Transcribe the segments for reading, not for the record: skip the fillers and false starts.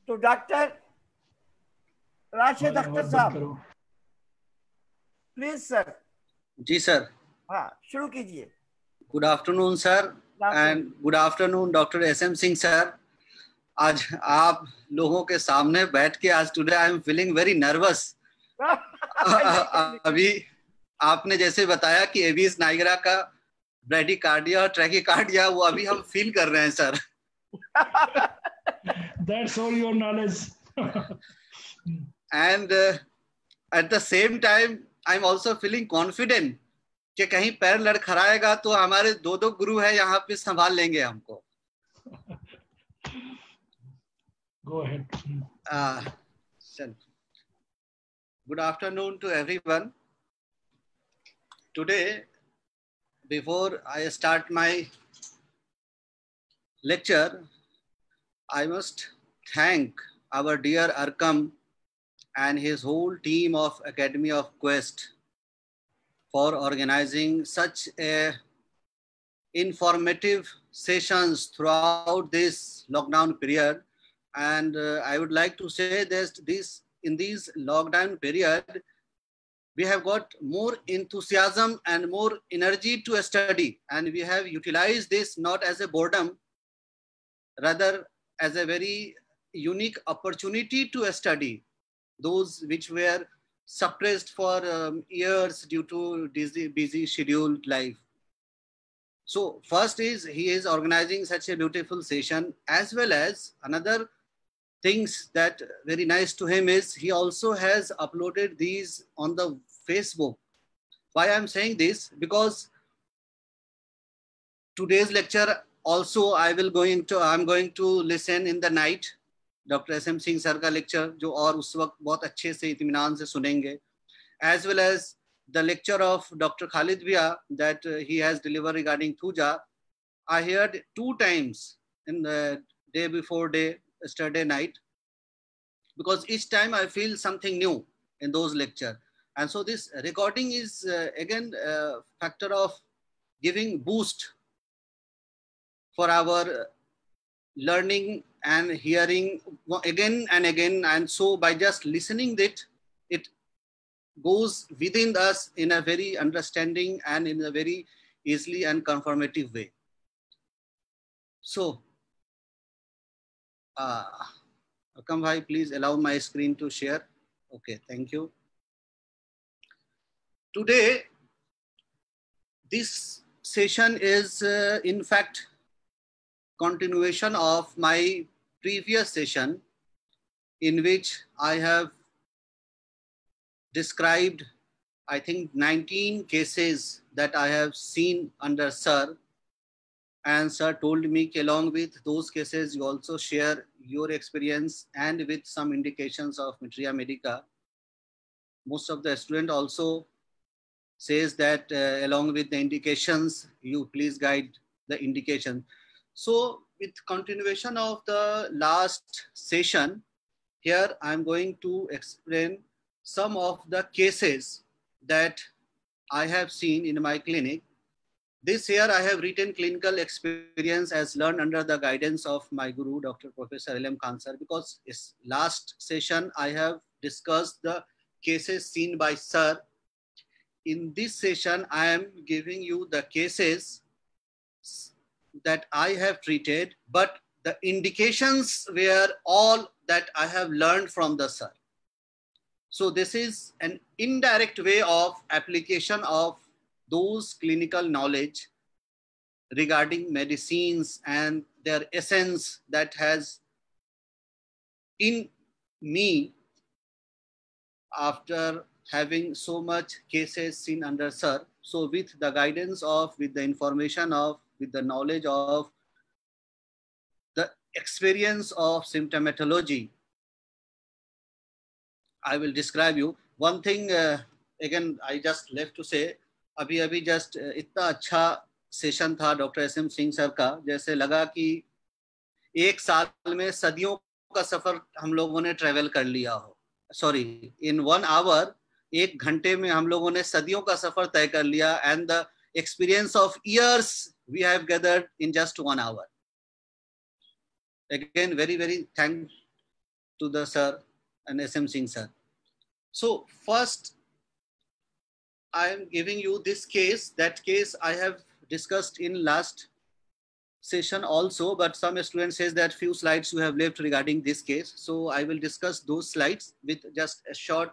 तो डॉक्टर राशिद अख्तर साहब, please sir. Ji sir. हाँ, शुरू कीजिए। Good afternoon sir and good afternoon doctor SM Singh sir. आज आप लोगों के सामने बैठ के आज today I am feeling very nervous. अभी आपने जैसे बताया कि एविस नाइगरा का ब्रैडीकार्डिया और ट्रैकीकार्डिया वो अभी हम फील कर रहे हैं sir. That's all your knowledge. And at the same time I'm also feeling confident कि कहीं पैर लड़खड़ाएगा तो हमारे दो गुरु है यहाँ पे संभाल लेंगे हमको। Go ahead. Good afternoon to everyone. Today, before I start my lecture, I must thank our dear Arkam and his whole team of Academy of Quest for organizing such a informative sessions throughout this lockdown period. And I would like to say that in this lockdown period, we have got more enthusiasm and more energy to study, and we have utilized this not as a boredom, rather as a very unique opportunity to study those which were suppressed for years due to busy scheduled life. So first is he is organizing such a beautiful session, as well as another things that very nice to him is he also has uploaded these on the Facebook. Why I'm saying this? Because today's lecture also I'm going to listen in the night. Dr. SM Singh sir का lecture जो और उस वक्त बहुत अच्छे से इत्मीनान से सुनेंगे, as well as the lecture of Dr. Khalid Bhia that he has delivered regarding Thuja. I heard 2 times in the day before day, yesterday night, because each time I feel something new in those lectures. And so this recording is again a factor of giving boost for our learning and hearing again and again. And so by just listening it goes within us in a very understanding and in a very easily and conformative way. So, Akam bhai, please allow my screen to share. Okay, thank you. Today, this session is in fact continuation of my previous session, in which I have described, I think, 19 cases that I have seen under Sir. And Sir told me along with those cases, you also share your experience and with some indications of Materia Medica. Most of the student also says that along with the indications, you please guide the indication. So with continuation of the last session, here I'm going to explain some of the cases that I have seen in my clinic. This year I have written clinical experience as learned under the guidance of my guru, Dr. Professor LM Khan sir, because this last session I have discussed the cases seen by Sir. In this session, I am giving you the cases that I have treated, but the indications were all that I have learned from the Sir. So this is an indirect way of application of those clinical knowledge regarding medicines and their essence that has in me after having so much cases seen under Sir. So with the guidance of, with the information of, with the knowledge of, the experience of symptomatology, I will describe you. One thing, again, I just left to say, अभी just इतना अच्छा session था doctor SM Singh sir का, जैसे लगा कि एक साल में सदियों का सफर हम लोगों ने ट्रेवल कर लिया हो. सॉरी, in 1 hour, 1 घंटे में हम लोगों ने सदियों का सफर तय कर लिया, and the experience of years we have gathered in just 1 hour. Again, very, very to the sir and SM Singh sir. So first, I am giving you this case. That case I have discussed in last session also, but some student says that few slides you have left regarding this case. So I will discuss those slides with just a short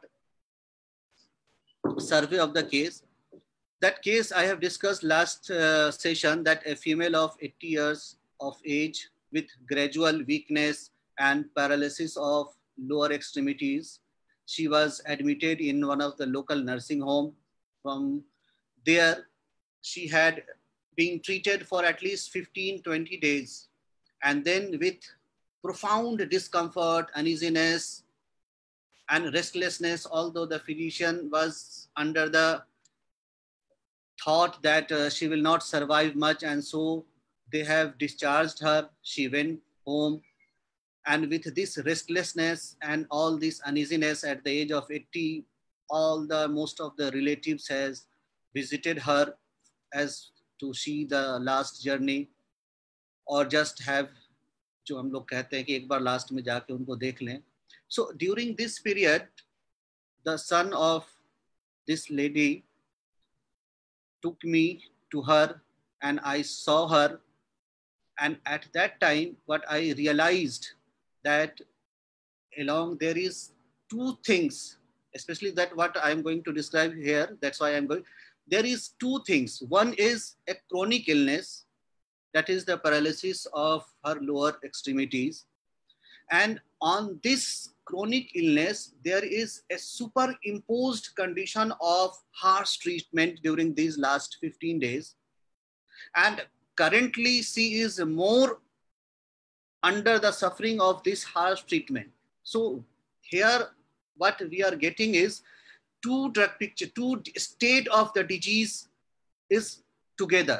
survey of the case. That case I have discussed last session, that a female of 80 years of age with gradual weakness and paralysis of lower extremities. She was admitted in one of the local nursing home. From there, she had been treated for at least 15-20 days. And then with profound discomfort, uneasiness, and restlessness, although the physician was under the thought that she will not survive much, and so they have discharged her. She went home, and with this restlessness and all this uneasiness at the age of 80, most of the relatives has visited her as to see the last journey, or just have, जो हम लोग कहते हैं कि एक बार last में जाके उनको देख लें. So during this period, the son of this lady took me to her and I saw her. And at that time, what I realized that along there is two things, especially that what I'm going to describe here. That's why I'm going. There is two things. One is a chronic illness, that is the paralysis of her lower extremities. And on this chronic illness, there is a superimposed condition of harsh treatment during these last 15 days. And currently, she is more under the suffering of this harsh treatment. So here, what we are getting is two drug picture, two state of the disease is together.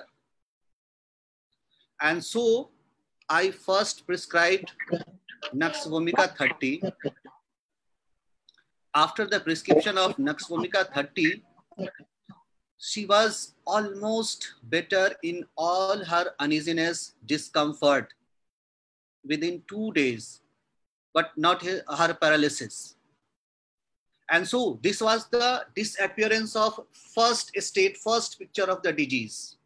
And so I first prescribed Nux Vomica 30. After the prescription of Nux Vomica 30, she was almost better in all her uneasiness, discomfort within 2 days, but not her paralysis. And so this was the disappearance of first state, first picture of the disease.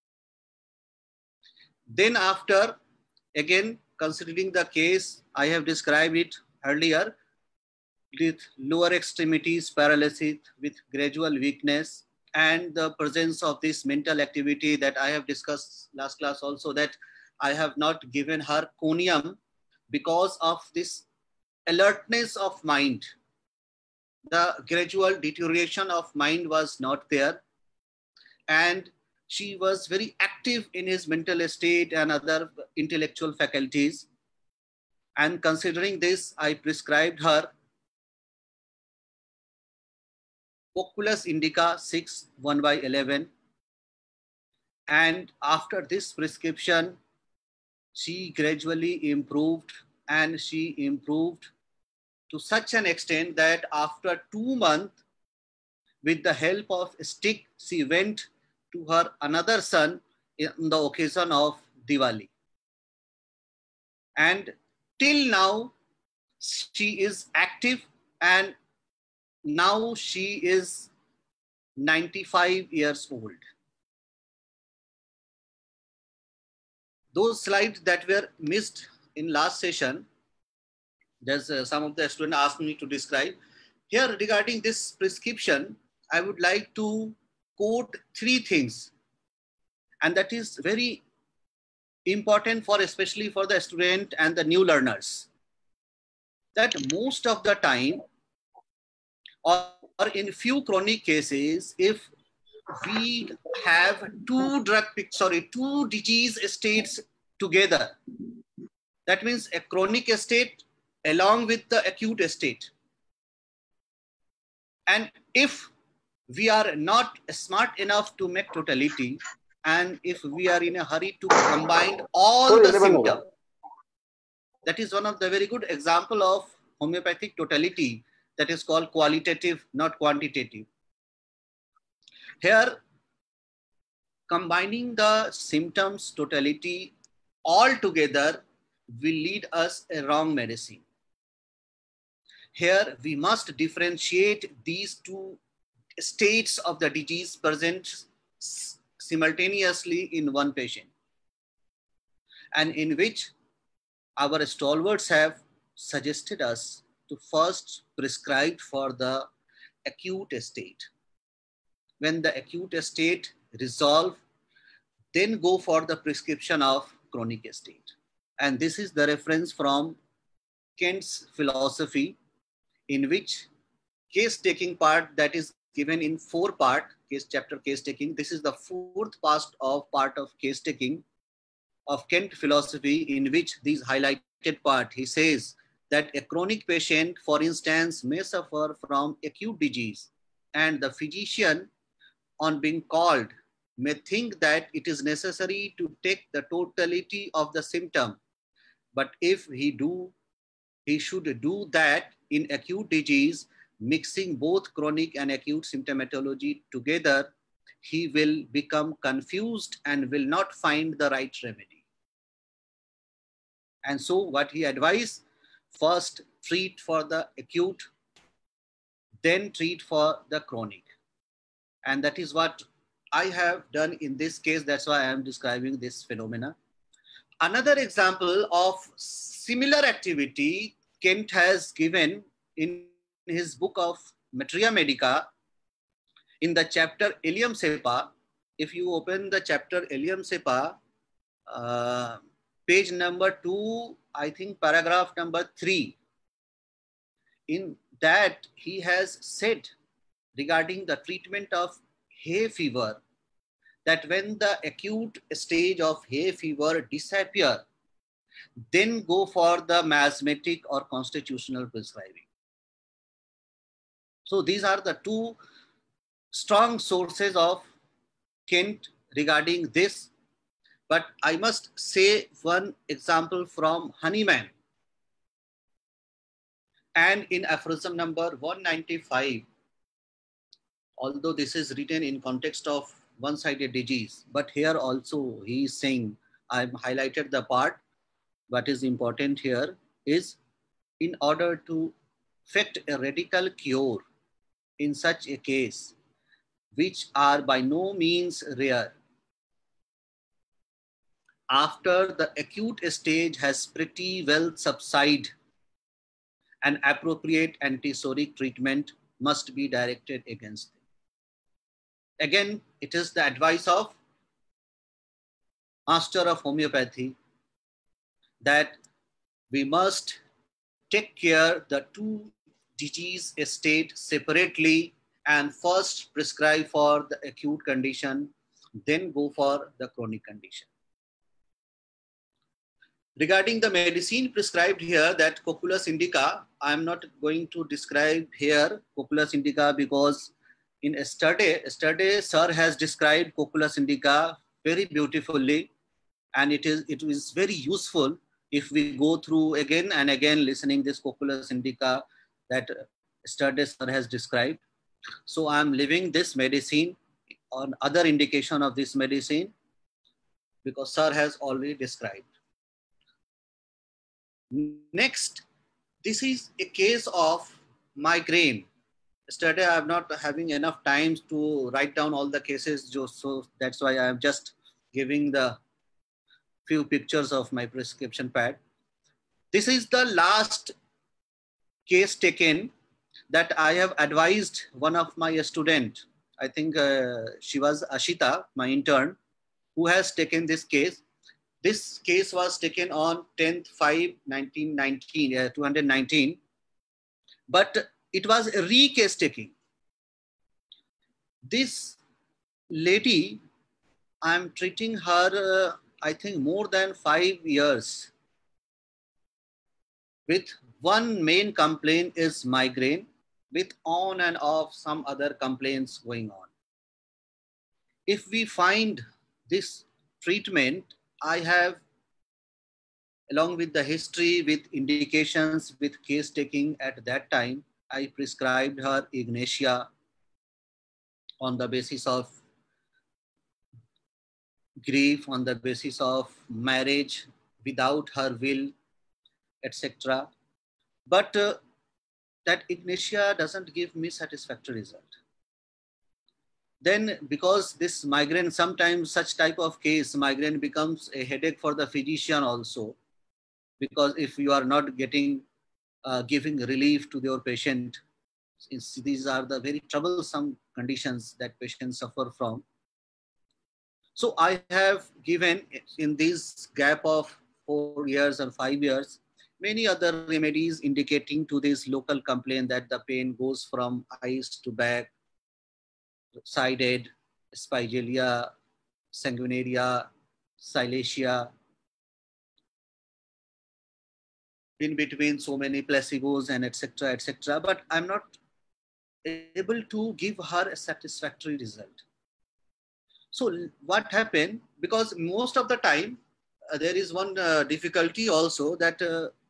Then after, again, considering the case, I have described it earlier, with lower extremities paralysis, with gradual weakness, and the presence of this mental activity that I have discussed last class also, that I have not given her conium because of this alertness of mind. The gradual deterioration of mind was not there, and she was very active in his mental state and other intellectual faculties. And considering this, I prescribed her Oculus Indica 6 1/11. And after this prescription, she gradually improved, and she improved to such an extent that after 2 months, with the help of a stick, she went to her another son on the occasion of Diwali. And till now, she is active, and now she is 95 years old. Those slides that were missed in last session, there's some of the students asked me to describe. Here regarding this prescription, I would like to quote 3 things. And that is very important for, especially for the student and the new learners. That most of the time, or in few chronic cases, if we have two disease states together, that means a chronic state along with the acute state. And if we are not smart enough to make totality, and if we are in a hurry to combine all the symptoms, that is one of the very good example of homeopathic totality, that is called qualitative, not quantitative. Here, combining the symptoms totality all together will lead us a wrong medicine. here we must differentiate these two states of the disease present simultaneously in one patient, and in which our stalwarts have suggested us to first prescribe for the acute state. When the acute state resolve, then go for the prescription of chronic state. And this is the reference from Kent's philosophy, in which case taking part that is given in 4 parts, case chapter case taking. This is the 4th part of case taking of Kent philosophy, in which these highlighted part, he says that a chronic patient, for instance, may suffer from acute disease, and the physician, on being called, may think that it is necessary to take the totality of the symptom. But if he should do that in acute disease, mixing both chronic and acute symptomatology together, he will become confused and will not find the right remedy. And so what he advised, first treat for the acute, then treat for the chronic. And that is what I have done in this case. That's why I am describing this phenomena. Another example of similar activity Kent has given in his book of Materia Medica in the chapter Ileum Cepa. If you open the chapter Ileum Cepa, page number 2, I think paragraph number 3, in that he has said regarding the treatment of hay fever, that when the acute stage of hay fever disappear, then go for the miasmatic or constitutional prescribing. So these are the 2 strong sources of Kent regarding this. But I must say one example from Honeyman. And in aphorism number 195, although this is written in context of one-sided disease, but here also he is saying, I've highlighted the part. What is important here is, in order to effect a radical cure in such a case, which are by no means rare, after the acute stage has pretty well subsided, an appropriate antisoric treatment must be directed against them. Again, it is the advice of master of homeopathy that we must take care the 2 disease state separately, and first prescribe for the acute condition, then go for the chronic condition. Regarding the medicine prescribed here, that Cocculus indica, I am not going to describe here Cocculus indica, because in yesterday sir has described Cocculus indica very beautifully, and it is very useful if we go through again and again listening this Cocculus indica that yesterday sir has described. So I am leaving this medicine on other indication of this medicine because sir has already described. Next, this is a case of migraine. Yesterday I am not having enough time to write down all the cases, so that's why I am just giving the few pictures of my prescription pad. This is the last case taken that I have advised one of my student. I think she was Ashita, my intern, who has taken this case. This case was taken on 10/5/2019, but it was a re-case taking. This lady, I'm treating her, I think more than 5 years. With one main complaint is migraine, with on and off some other complaints going on. If we find this treatment, I have, along with the history, with indications, with case taking at that time, I prescribed her Ignatia on the basis of grief, on the basis of marriage without her will, etc. But that Ignatia doesn't give me satisfactory result. Then because this migraine, sometimes such type of case, migraine becomes a headache for the physician also, because if you are not getting, giving relief to your patient, these are the very troublesome conditions that patients suffer from. So I have given in this gap of 4 years or 5 years, many other remedies indicating to this local complaint that the pain goes from eyes to back, sided, spigelia, sanguinaria, silesia, in between so many placebos and etc. etc. But I'm not able to give her a satisfactory result. So what happened, because most of the time there is one difficulty also that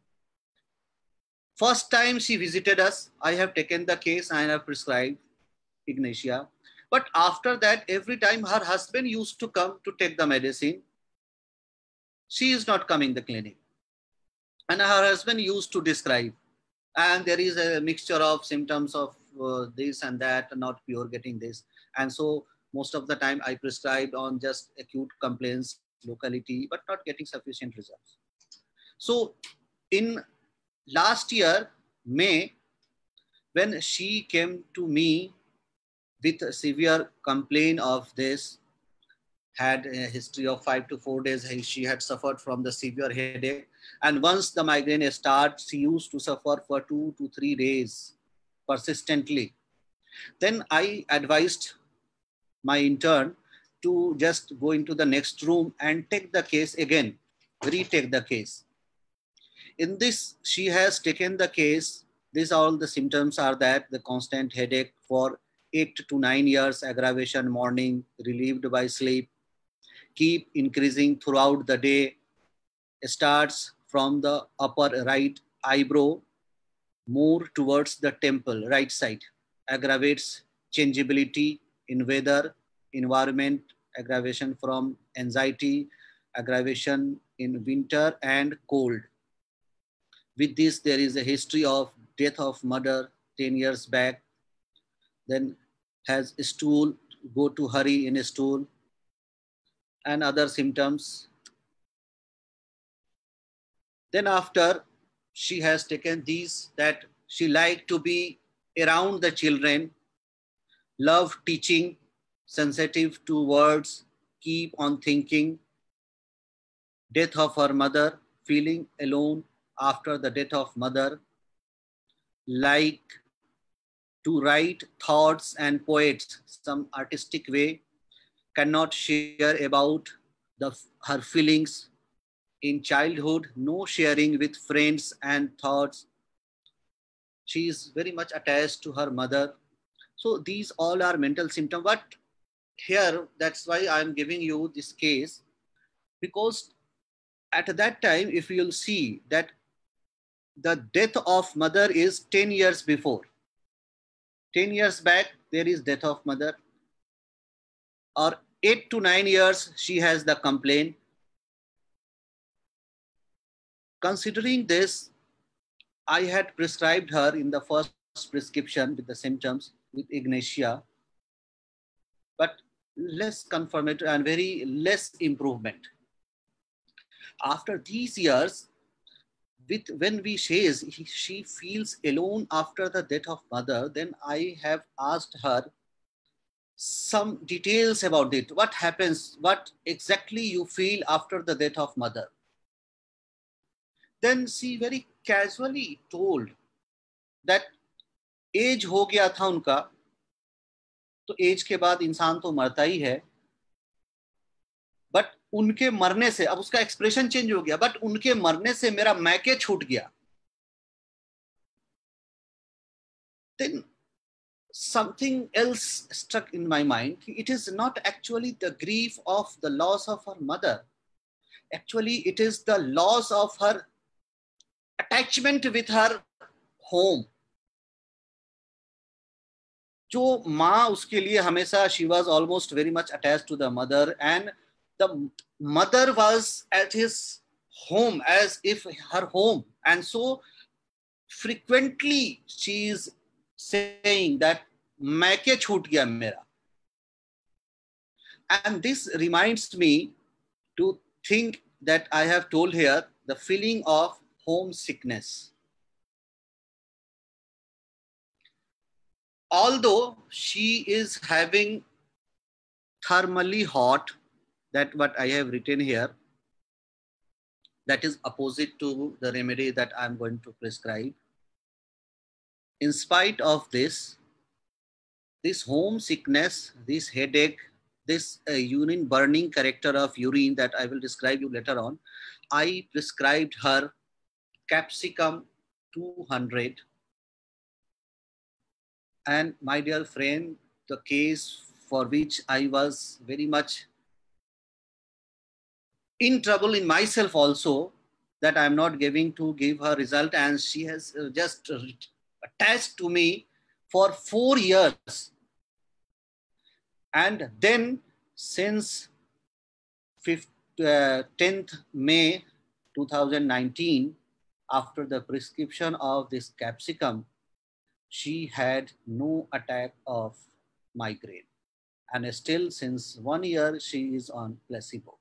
first time she visited us, I have taken the case and I have prescribed Ignatia. But after that, every time her husband used to come to take the medicine, she is not coming to the clinic. And her husband used to describe. And there is a mixture of symptoms of this and that, not pure getting this. And so most of the time I prescribed on just acute complaints, locality, but not getting sufficient results. So in last year, May, when she came to me with a severe complaint of this, had a history of 5 to 4 days, she had suffered from the severe headache. And once the migraine starts, she used to suffer for 2 to 3 days persistently. Then I advised my intern to just go into the next room and take the case again, retake the case. In this, she has taken the case. These all the symptoms are that the constant headache for 8 to 9 years, aggravation morning, relieved by sleep, keep increasing throughout the day, starts from the upper right eyebrow, more towards the temple, right side, aggravates changeability in weather, environment, aggravation from anxiety, aggravation in winter and cold. With this, there is a history of death of mother 10 years back, then has stool, go to hurry in a stool, and other symptoms. Then after, she has taken these, that she liked to be around the children, love teaching, sensitive to words, keep on thinking, death of her mother, feeling alone after the death of mother, like to write thoughts and poets, some artistic way, cannot share about her feelings in childhood, no sharing with friends and thoughts. She is very much attached to her mother. So these all are mental symptoms. But here, that's why I'm giving you this case, because at that time, if you'll see that the death of mother is 10 years before. 10 years back, there is death of mother. Or 8 to 9 years, she has the complaint. Considering this, I had prescribed her in the first prescription with the symptoms with Ignatia, but less confirmatory and very less improvement. After these years, when we says she feels alone after the death of mother, then I have asked her some details about it. What happens? What exactly you feel after the death of mother? Then she very casually told that age हो गया था उनका, तो as के बाद इंसान तो मरता ही है, बट उनके मरने से, अब उसका एक्सप्रेशन चेंज हो गया, बट उनके मरने से मेरा मैके छूट गया. Then something else struck in my mind. It is not actually the grief of the loss of her mother. Actually, it is the loss of her attachment with her home. जो माँ उसके लिए हमेशा, she was almost very much attached to the mother, and the mother was at his home as if her home. And so frequently she is saying that maike chhoot gaya mera. And this reminds me to think that I have told here the feeling of homesickness. Although she is having thermally hot, that what I have written here, that is opposite to the remedy that I'm going to prescribe. In spite of this homesickness, this headache, this urine burning character of urine that I will describe you later on, I prescribed her capsicum 200. And my dear friend, the case for which I was very much in trouble in myself also, that I'm not giving to give her result, and she has just attached to me for 4 years. And then since 10th May 2019, after the prescription of this capsicum, she had no attack of migraine. And still since 1 year, she is on placebo.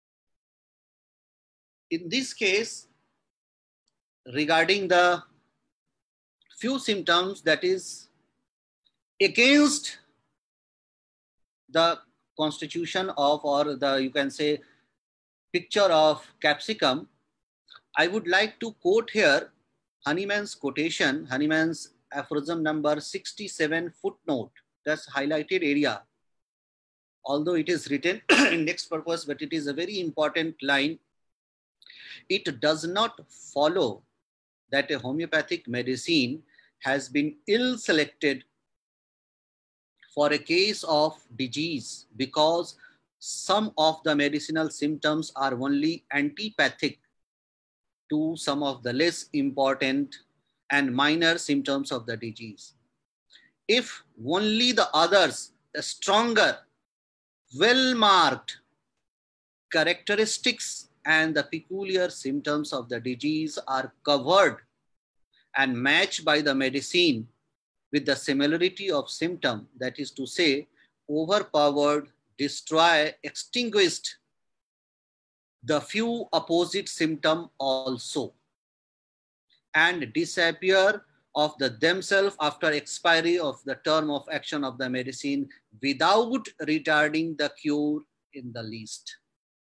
In this case, regarding the few symptoms that is against the constitution of, or the, you can say, picture of capsicum, I would like to quote here Hahnemann's quotation, Hahnemann's aphorism number 67 footnote, that's highlighted area. Although it is written in next purpose, but it is a very important line. It does not follow that a homeopathic medicine has been ill selected for a case of disease because some of the medicinal symptoms are only antipathic to some of the less important and minor symptoms of the disease. If only the others, the stronger, well-marked characteristics and the peculiar symptoms of the disease are covered and matched by the medicine with the similarity of symptom, that is to say, overpowered, destroy, extinguished the few opposite symptom also, and disappear of the themselves after expiry of the term of action of the medicine without retarding the cure in the least.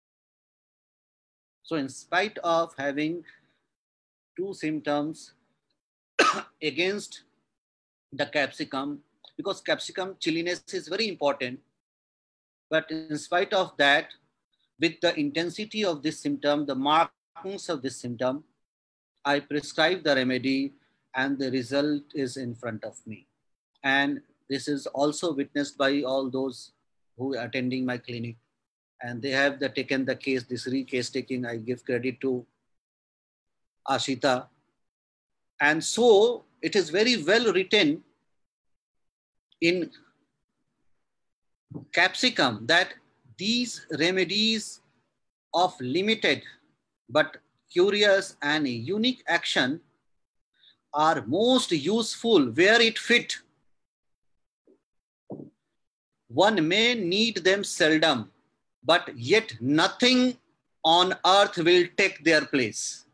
So in spite of having two symptoms against the capsicum, because capsicum chilliness is very important, but in spite of that, with the intensity of this symptom, the markings of this symptom, I prescribe the remedy and the result is in front of me. And this is also witnessed by all those who are attending my clinic. And they have taken the case, this case taking, I give credit to Ashita. And so it is very well written in capsicum that these remedies of limited but curious and unique action are most useful where it fit. One may need them seldom, but yet nothing on earth will take their place.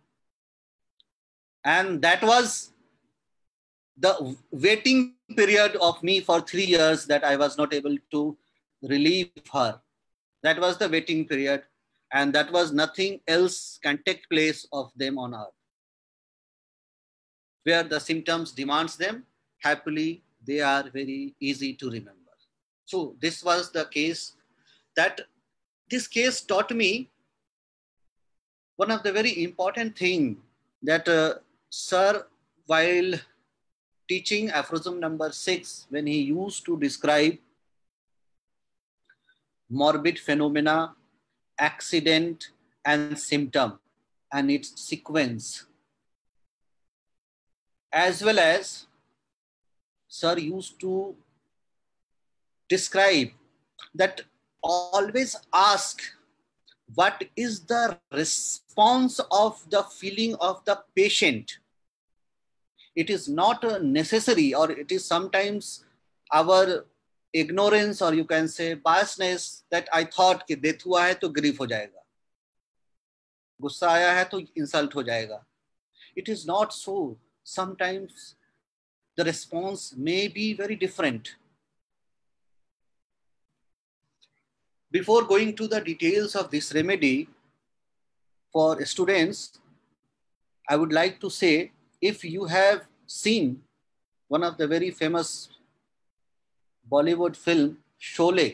And that was the waiting period of me for 3 years that I was not able to relieve her. That was the waiting period, and that was nothing else can take place of them on earth. Where the symptoms demands them, happily they are very easy to remember. So this was the case. That this case taught me one of the very important thing that Sir, while teaching aphorism number 6, when he used to describe morbid phenomena, accident and symptom and its sequence, as well as Sir used to describe that always ask what is the response of the feeling of the patient It is not necessary, or it is sometimes our ignorance, or you can say biasness, that I thought कि death हुआ है तो grief हो जाएगा, गुस्सा आया है तो insult हो जाएगा. It is not so. Sometimes the response may be very different. Before going to the details of this remedy for students, I would like to say, if you have seen one of the very famous Bollywood film, Sholay,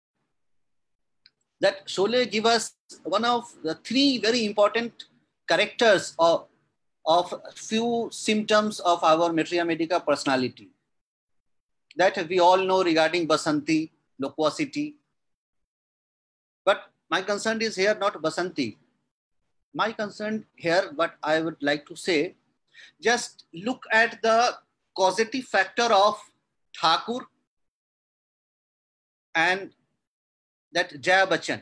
that Sholay give us one of the three very important characters of few symptoms of our Maitreya Medica personality that we all know regarding Basanti, loquacity. But my concern is here not Basanti. My concern here, what I would like to say, just look at the causative factor of Thakur and that Jaya Bachchan.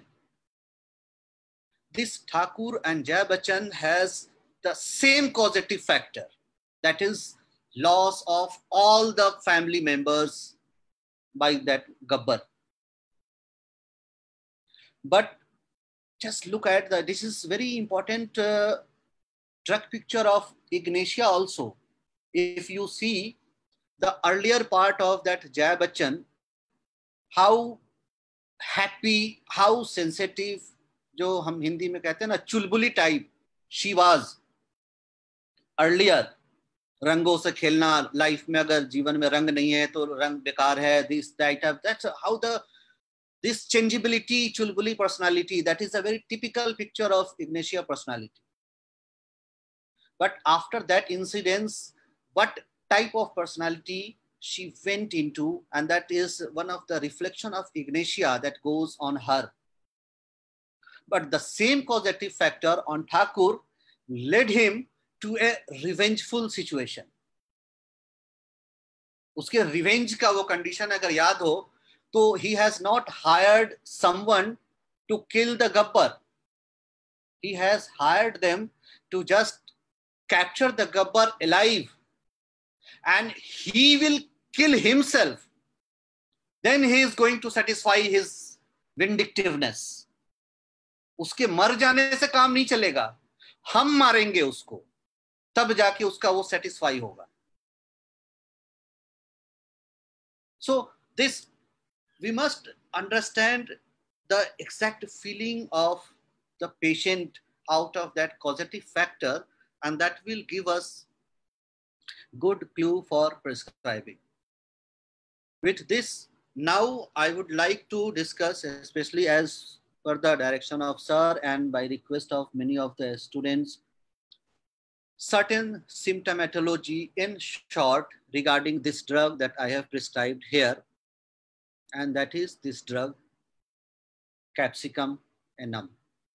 This Thakur and Jaya Bachchan has the same causative factor, that is loss of all the family members by that Gabbar. But just look at this is very important drug picture of Ignatia also. If you see the earlier part of that Jaya Bachchan, how happy, how sensitive, जो हम हिंदी में कहते हैं ना चुलबुली type, she was earlier. रंगों से खेलना, लाइफ में अगर जीवन में रंग नहीं है तो रंग बेकार है, this that, that's how this changeability, chulbuli personality, that is a very typical picture of Ignatia personality. But after that incident, what type of personality she went into, and that is one of the reflection of Ignatia that goes on her. But the same causative factor on Thakur led him to a revengeful situation. उसके revenge का वो condition अगर याद हो, so he has not hired someone to kill the Gabbar. He has hired them to just capture the Gabbar alive, and he will kill himself. Then he is going to satisfy his vindictiveness. उसके मर जाने से काम नहीं चलेगा, हम मारेंगे उसको, तब जाके उसका वो satisfy होगा. So this, we must understand the exact feeling of the patient out of that causative factor, and that will give us good clue for prescribing. With this, now I would like to discuss, especially as per the direction of sir and by request of many of the students, certain symptomatology in short regarding this drug that I have prescribed here, and that is this drug, capsicum enum.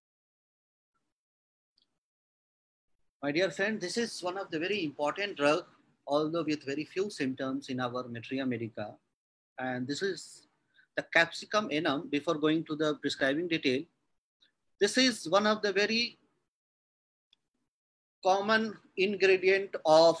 My dear friend, this is one of the very important drug, although with very few symptoms in our Maitreya Medica. And this is the capsicum enum. Before going to the prescribing detail, this is one of the very common ingredient of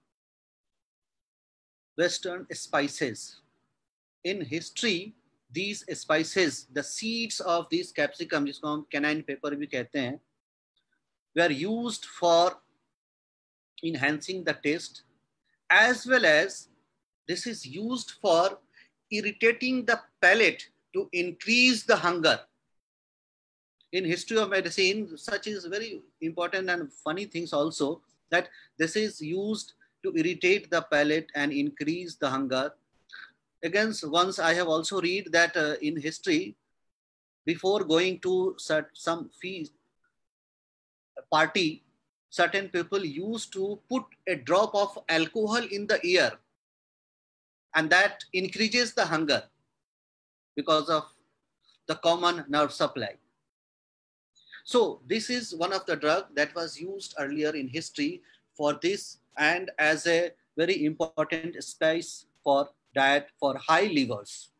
Western spices. In history, these spices, the seeds of these capsicum, जिसको हम canine pepper भी कहते हैं, were used for enhancing the taste, as well as this is used for irritating the palate to increase the hunger. In history of medicine, such is very important and funny things also, that this is used to irritate the palate and increase the hunger. Again, once I have also read that in history, before going to some feast party, certain people used to put a drop of alcohol in the ear, and that increases the hunger because of the common nerve supply. So this is one of the drugs that was used earlier in history for this, and as a very important spice for diet for high livers.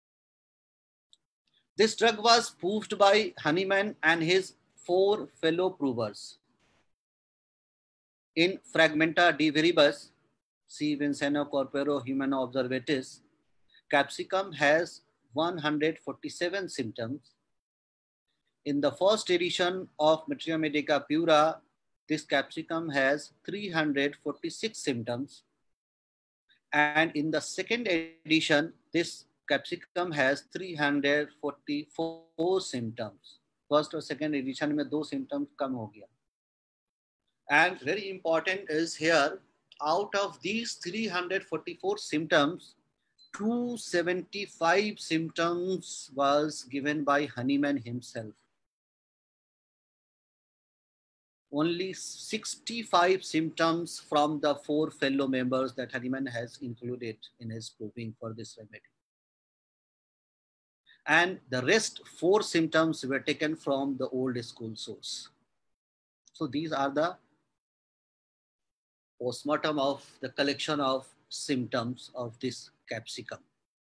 This drug was proved by Hahnemann and his 4 fellow provers in Fragmenta de Viribus, C. vincenocorpora humana observatis, capsicum has 147 symptoms. In the first edition of Materia Medica Pura, this capsicum has 346 symptoms. And in the second edition, this capsicum has 344 symptoms. First or second edition में 2 symptoms कम हो गया. And very important is here, out of these 344 symptoms, 275 symptoms was given by Hahnemann himself. Only 65 symptoms from the 4 fellow members that Hahnemann has included in his proving for this remedy. And the rest 4 symptoms were taken from the old school source. So these are the postmortem of the collection of symptoms of this capsicum.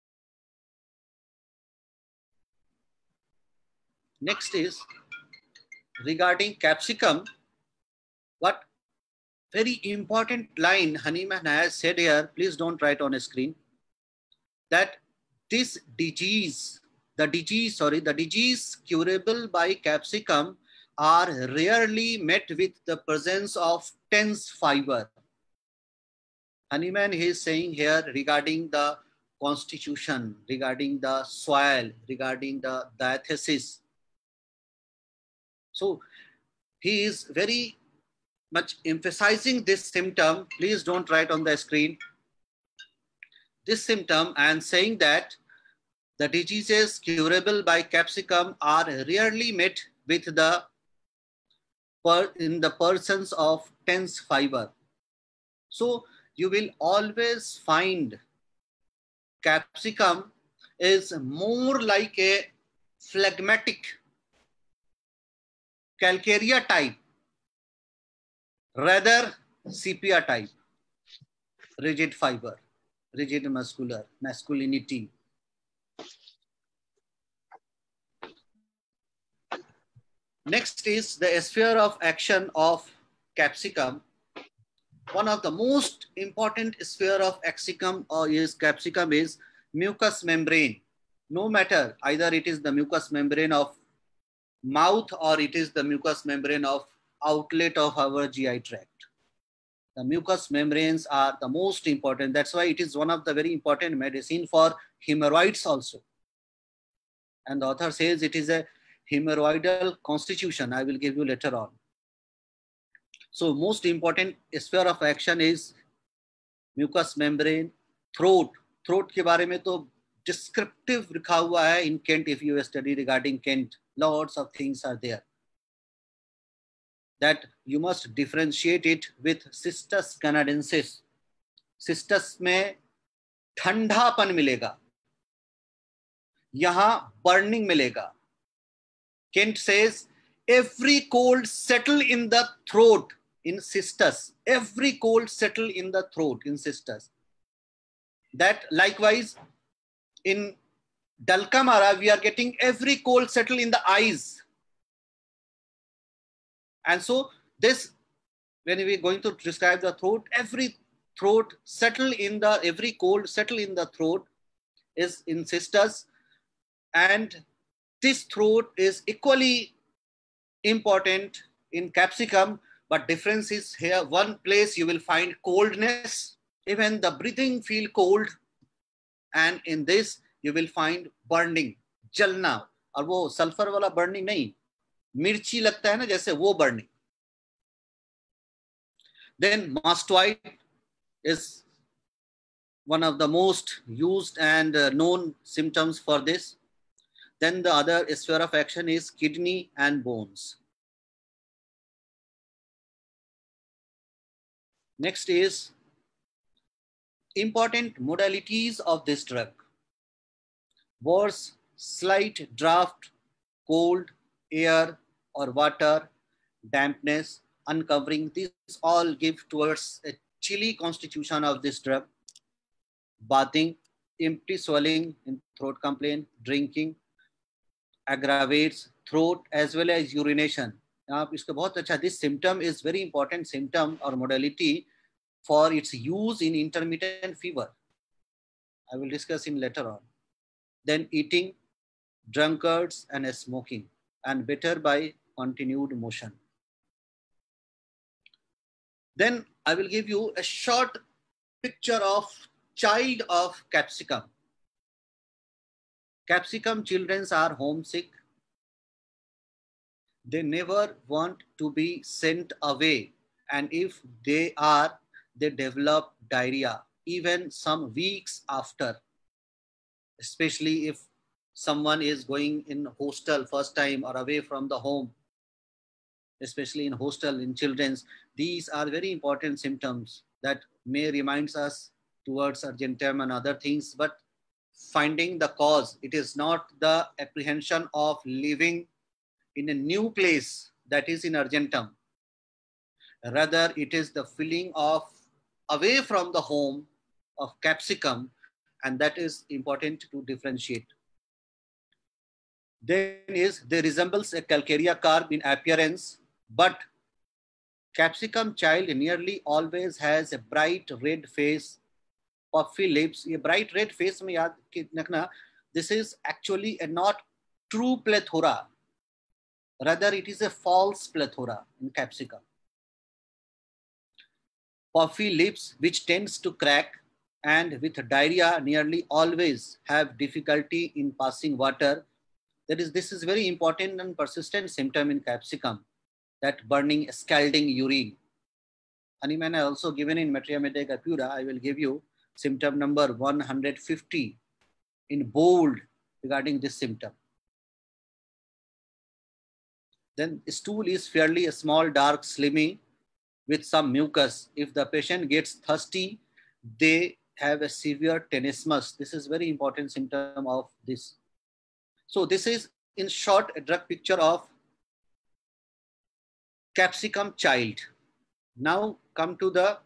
Next is regarding capsicum. What very important line Hahnemann has said here, please don't write on a screen, that this disease, the disease curable by capsicum are rarely met with the presence of tense fiber. Hahnemann is saying here regarding the constitution, regarding the soil, regarding the diathesis. So he is very much emphasizing this symptom. Please don't write on the screen this symptom, and saying that the diseases curable by capsicum are rarely met with the in the persons of tense fiber. So you will always find capsicum is more like a phlegmatic calcarea type rather sepia type, rigid fiber, rigid muscular, masculinity. Next is the sphere of action of capsicum. One of the most important sphere of capsicum is mucous membrane. No matter either it is the mucous membrane of mouth or it is the mucous membrane of outlet of our GI tract. The mucous membranes are the most important. That's why it is one of the very important medicine for hemorrhoids also. And the author says it is a hemorrhoidal constitution. I will give you later on. So most important sphere of action is mucous membrane, throat. Throat के बारे में तो descriptive लिखा हुआ है in Kent. If you study regarding Kent, lots of things are there. That you must differentiate it with Cistus canadensis. Cistus में ठंडापन मिलेगा, यहाँ burning मिलेगा. Kent says every cold settle in the throat in Cistus. Every cold settle in the throat in Cistus. That likewise in Dulcamara we are getting every cold settle in the eyes. And so this, when we are going to describe the throat, every throat settle in the, every cold settle in the throat is in Cistus. And this throat is equally important in capsicum, but difference is here. One place you will find coldness, even the breathing feel cold. And in this you will find burning, jalna. और वो sulphur वाला burning नहीं, मिर्ची लगता है ना जैसे वो burning. Then mastoid is one of the most used and known symptoms for this. Then the other sphere of action is kidney and bones. Next is important modalities of this drug. Was slight draft, cold, air or water, dampness, uncovering. These all give towards a chilly constitution of this drug. Bathing, empty swelling in throat complaint, drinking, aggravates throat as well as urination. आप इसको बहुत अच्छा, this symptom is very important symptom or modality for its use in intermittent fever. I will discuss in later on. Then eating, drunkards and smoking, and better by continued motion. Then I will give you a short picture of child of capsicum. Capsicum children are homesick. They never want to be sent away. And if they are, they develop diarrhea, even some weeks after. Especially if someone is going in hostel first time or away from the home, especially in hostel in children's, these are very important symptoms that may remind us towards argentum and other things, but finding the cause, it is not the apprehension of living in a new place that is in argentum. Rather, it is the feeling of away from the home of capsicum, and that is important to differentiate. Then is, they resembles a calcarea carp in appearance, but capsicum child nearly always has a bright red face, puffy lips. A bright red face में याद रखना, this is actually a not true plethora. Rather, it is a false plethora in capsicum. Puffy lips which tends to crack, and with diarrhea nearly always have difficulty in passing water. That is, this is very important and persistent symptom in capsicum, that burning, scalding urine. And I also given in Materia Medica Pura, I will give you symptom number 150 in bold regarding this symptom. Then stool is fairly a small, dark, slimy with some mucus. If the patient gets thirsty, they have a severe tenesmus. This is very important symptom of this. So this is in short a drug picture of capsicum child. Now come to the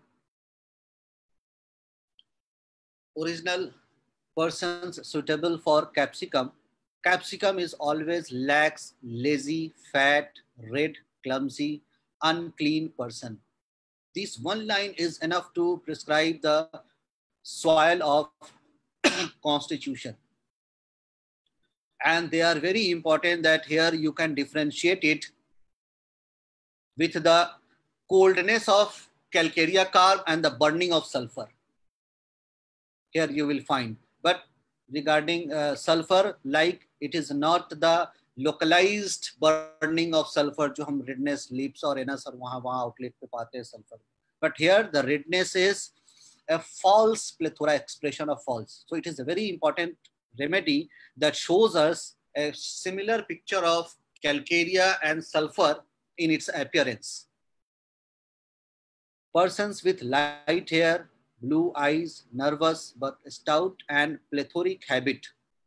original persons suitable for capsicum. Capsicum is always lax, lazy, fat, red, clumsy, unclean person. This one line is enough to prescribe the soil of constitution. And they are very important that here you can differentiate it with the coldness of calcarea carp and the burning of sulfur. Here you will find. But regarding sulfur, like it is not the localized burning of sulfur, जो हम redness lips or anus और वहाँ outlet पे पाते हैं sulfur. But here the redness is a false plethora expression of false. So it is a very important remedy that shows us a similar picture of calcarea and sulfur in its appearance. Persons with light hair, blue eyes, nervous but stout and plethoric habit.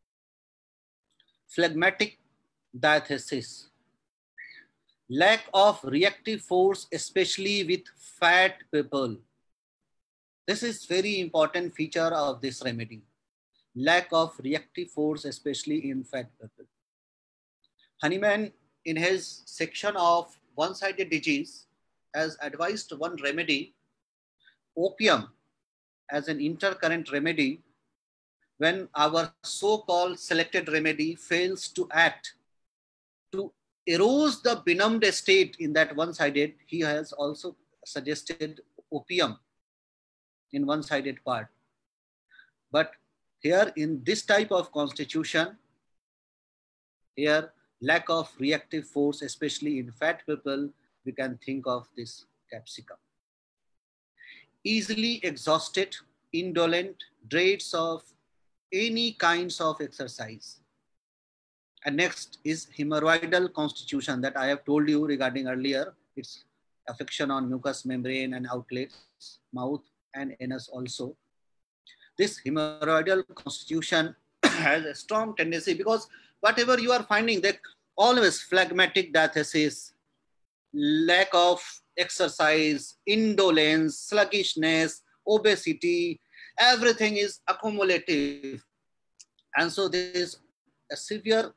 Phlegmatic diathesis. Lack of reactive force, especially with fat people. This is very important feature of this remedy. Lack of reactive force, especially in fat people. Hahnemann, in his section of one-sided disease, has advised one remedy, opium, as an intercurrent remedy when our so-called selected remedy fails to act to erode the benumbed state in that one-sided. He has also suggested opium in one-sided part. But here in this type of constitution, here lack of reactive force, especially in fat people, we can think of this capsicum. Easily exhausted, indolent, dreads of any kinds of exercise. And next is hemorrhoidal constitution that I have told you regarding earlier. It's affection on mucous membrane and outlets, mouth and anus also. This hemorrhoidal constitution has a strong tendency because whatever you are finding, that always phlegmatic diathesis, lack of exercise, indolence, sluggishness, obesity, everything is accumulative. And so there is a severe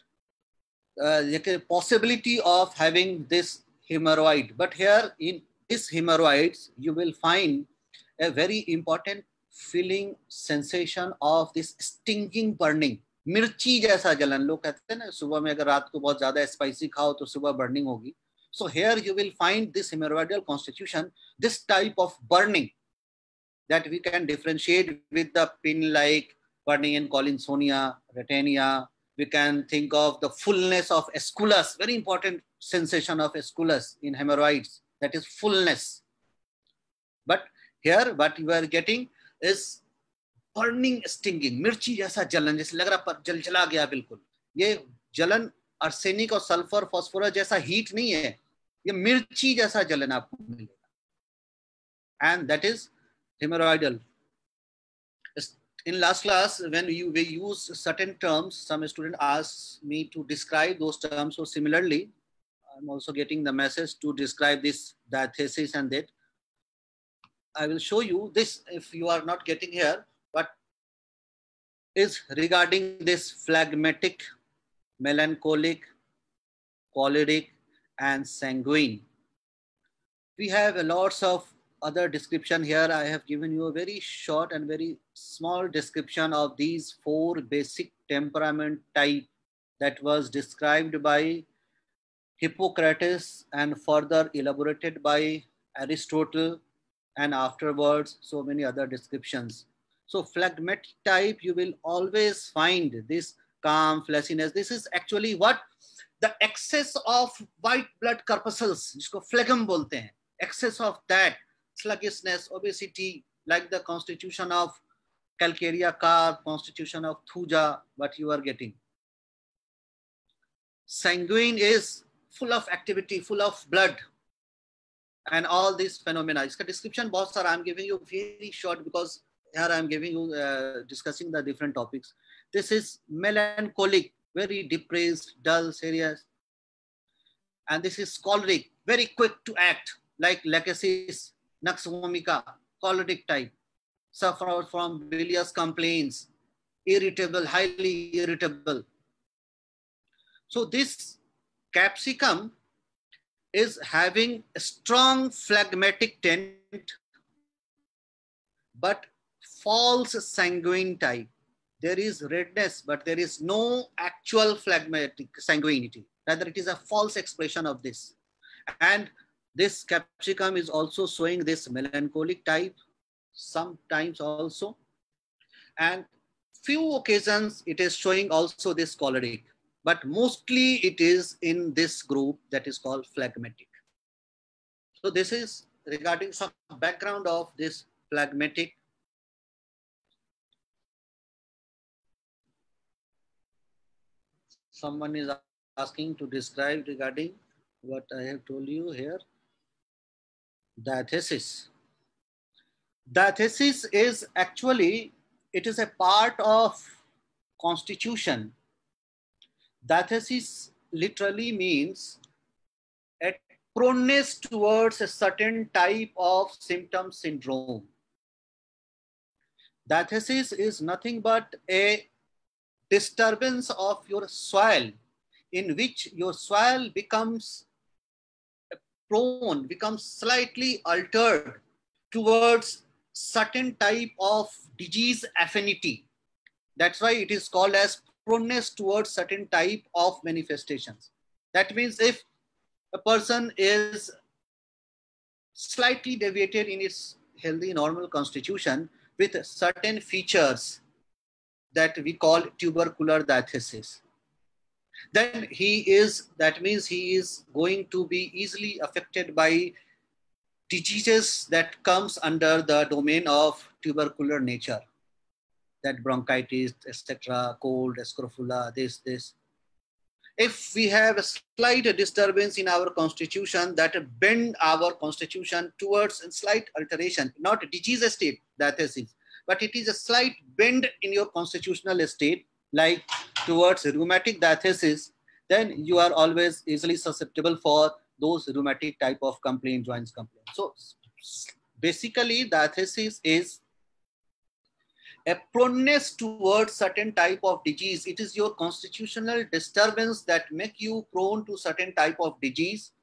possibility of having this hemorrhoid. But here in this hemorrhoids, you will find a very important feeling sensation of this stinging burning. मिर्ची जैसा जलन, लोग कहते हैं ना सुबह में अगर रात को बहुत ज्यादा स्पाइसी खाओ तो सुबह बर्निंग होगी. So here you will find this hemorrhoidal constitution, this type of burning that we can differentiate with the pin-like burning in collinsonia, retania. We can think of the fullness of esculus, very important sensation of esculus in hemorrhoids, that is fullness. But here what you are getting is burning, stinging, मिर्ची जैसा जलन, जैसे लग रहा जल जला गया बिल्कुल. ये जलन आर्सेनिक और सल्फर फास्फोरस जैसा हीट नहीं है, ये मिर्ची जैसा जलन आपको मिलेगा. And that is hemorrhoidal. In last class, when we use certain terms, some student asked me to describe those terms. So similarly, I'm also getting the message to describe this diathesis and that. I will show you this if you are not getting here, but is regarding this phlegmatic, melancholic, choleric, and sanguine. We have lots of other description here. I have given you a very short and very small description of these 4 basic temperament type that was described by Hippocrates and further elaborated by Aristotle, and afterwards so many other descriptions. So phlegmatic type, you will always find this calm, flessiness. This is actually what the excess of white blood corpuscles, जिसको phlegm बोलते हैं, excess of that, sluggishness, obesity, like the constitution of Calcarea carp, constitution of Thuja, what you are getting. Sanguine is full of activity, full of blood, and all these phenomena. Iska description बहुत सारा, I'm giving you very short because here I'm giving you discussing the different topics. This is melancholic, very depressed, dull, serious. And this is choleric, very quick to act, like Lachesis, Nux vomica, choleric type. Suffer from bilious complaints, irritable, highly irritable. So this capsicum is having a strong phlegmatic tint, but false sanguine type. There is redness, but there is no actual phlegmatic sanguinity. Rather, it is a false expression of this. And this capsicum is also showing this melancholic type, sometimes also. And few occasions, it is showing also this choleric. But mostly it is in this group that is called phlegmatic. So this is regarding some background of this phlegmatic. Someone is asking to describe regarding what I have told you here. Diathesis. Diathesis is actually, it is a part of constitution. Diathesis literally means a proneness towards a certain type of symptom syndrome. Diathesis is nothing but a disturbance of your soil, in which your soil becomes prone, becomes slightly altered towards certain type of disease affinity. That's why it is called as proneness towards certain type of manifestations. That means if a person is slightly deviated in its healthy normal constitution with certain features that we call tubercular diathesis, then that means he is going to be easily affected by diseases that comes under the domain of tubercular nature. That bronchitis, etc., cold, scrofula, this. If we have a slight disturbance in our constitution that bend our constitution towards a slight alteration, not a disease state, diathesis, but it is a slight bend in your constitutional state, like towards rheumatic diathesis, then you are always easily susceptible for those rheumatic type of complaint, joints complaint. So basically, diathesis is a proneness towards certain type of disease. It is your constitutional disturbance that make you prone to certain type of disease.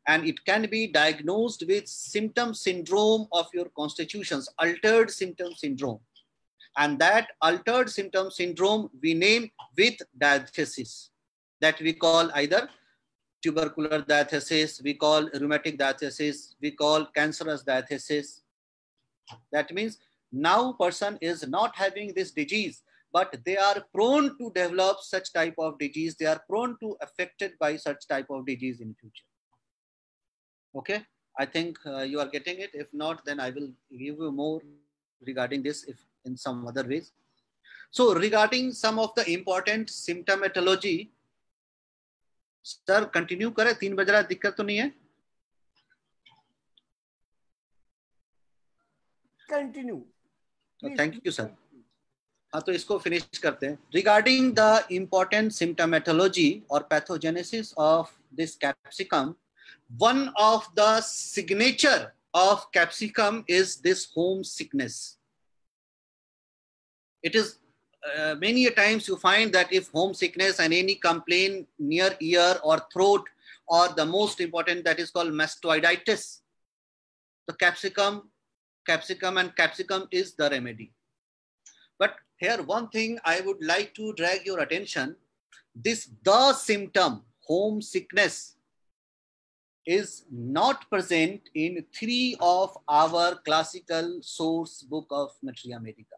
and it can be diagnosed with symptom syndrome of your constitutions, altered symptom syndrome. And that altered symptom syndrome we name with diathesis, that we call either tubercular diathesis, we call rheumatic diathesis, we call cancerous diathesis. That means now person is not having this disease, but they are prone to develop such type of disease. They are prone to affected by such type of disease in future. Okay, I think you are getting it. If not, then I will give you more regarding this if in some other ways. So regarding some of the important symptomatology, sir continue करें, 3 बज रहा, दिक्कत तो नहीं है? Continue. Thank you, sir. हाँ, तो इसको फिनिश करते हैं. Regarding the important symptomatology or pathogenesis of this capsicum, one of the signature of capsicum is this homesickness. It is many a times you find that if homesickness and any complaint near ear or throat, or the most important that is called mastoiditis, the capsicum is the remedy. But here one thing I would like to drag your attention, the symptom homesickness is not present in 3 of our classical source book of Materia Medica.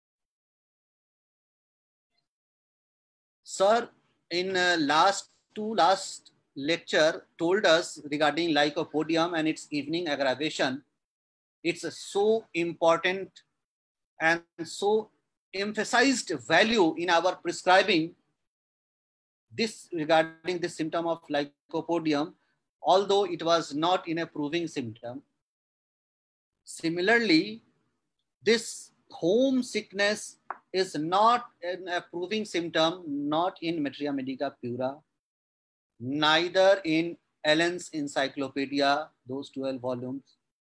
Sir, in last lecture told us regarding Lycopodium and its evening aggravation. It's a so important and so emphasized value in our prescribing this regarding the symptom of Lycopodium, although it was not in a proving symptom. Similarly, this homesickness is not a proving symptom, not in Materia Medica Pura, neither in Allen's Encyclopedia, those 12 volumes,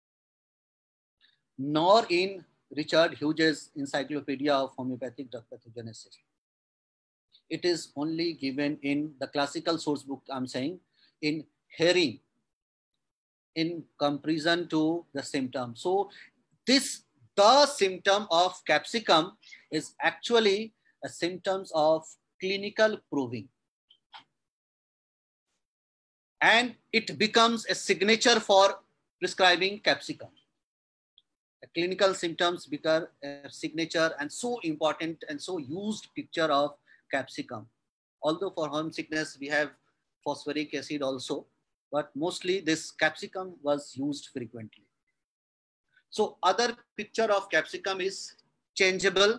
nor in Richard Hughes' Encyclopedia of Homeopathic Drug Pathogenesis. It is only given in the classical source book, I'm saying, in Herring, in comparison to the symptom. So the symptom of capsicum is actually a symptoms of clinical proving. And it becomes a signature for prescribing capsicum. The clinical symptoms become a signature and so important and so used picture of capsicum. Although for homesickness we have phosphoric acid also, but mostly this capsicum was used frequently. So other picture of capsicum is changeable,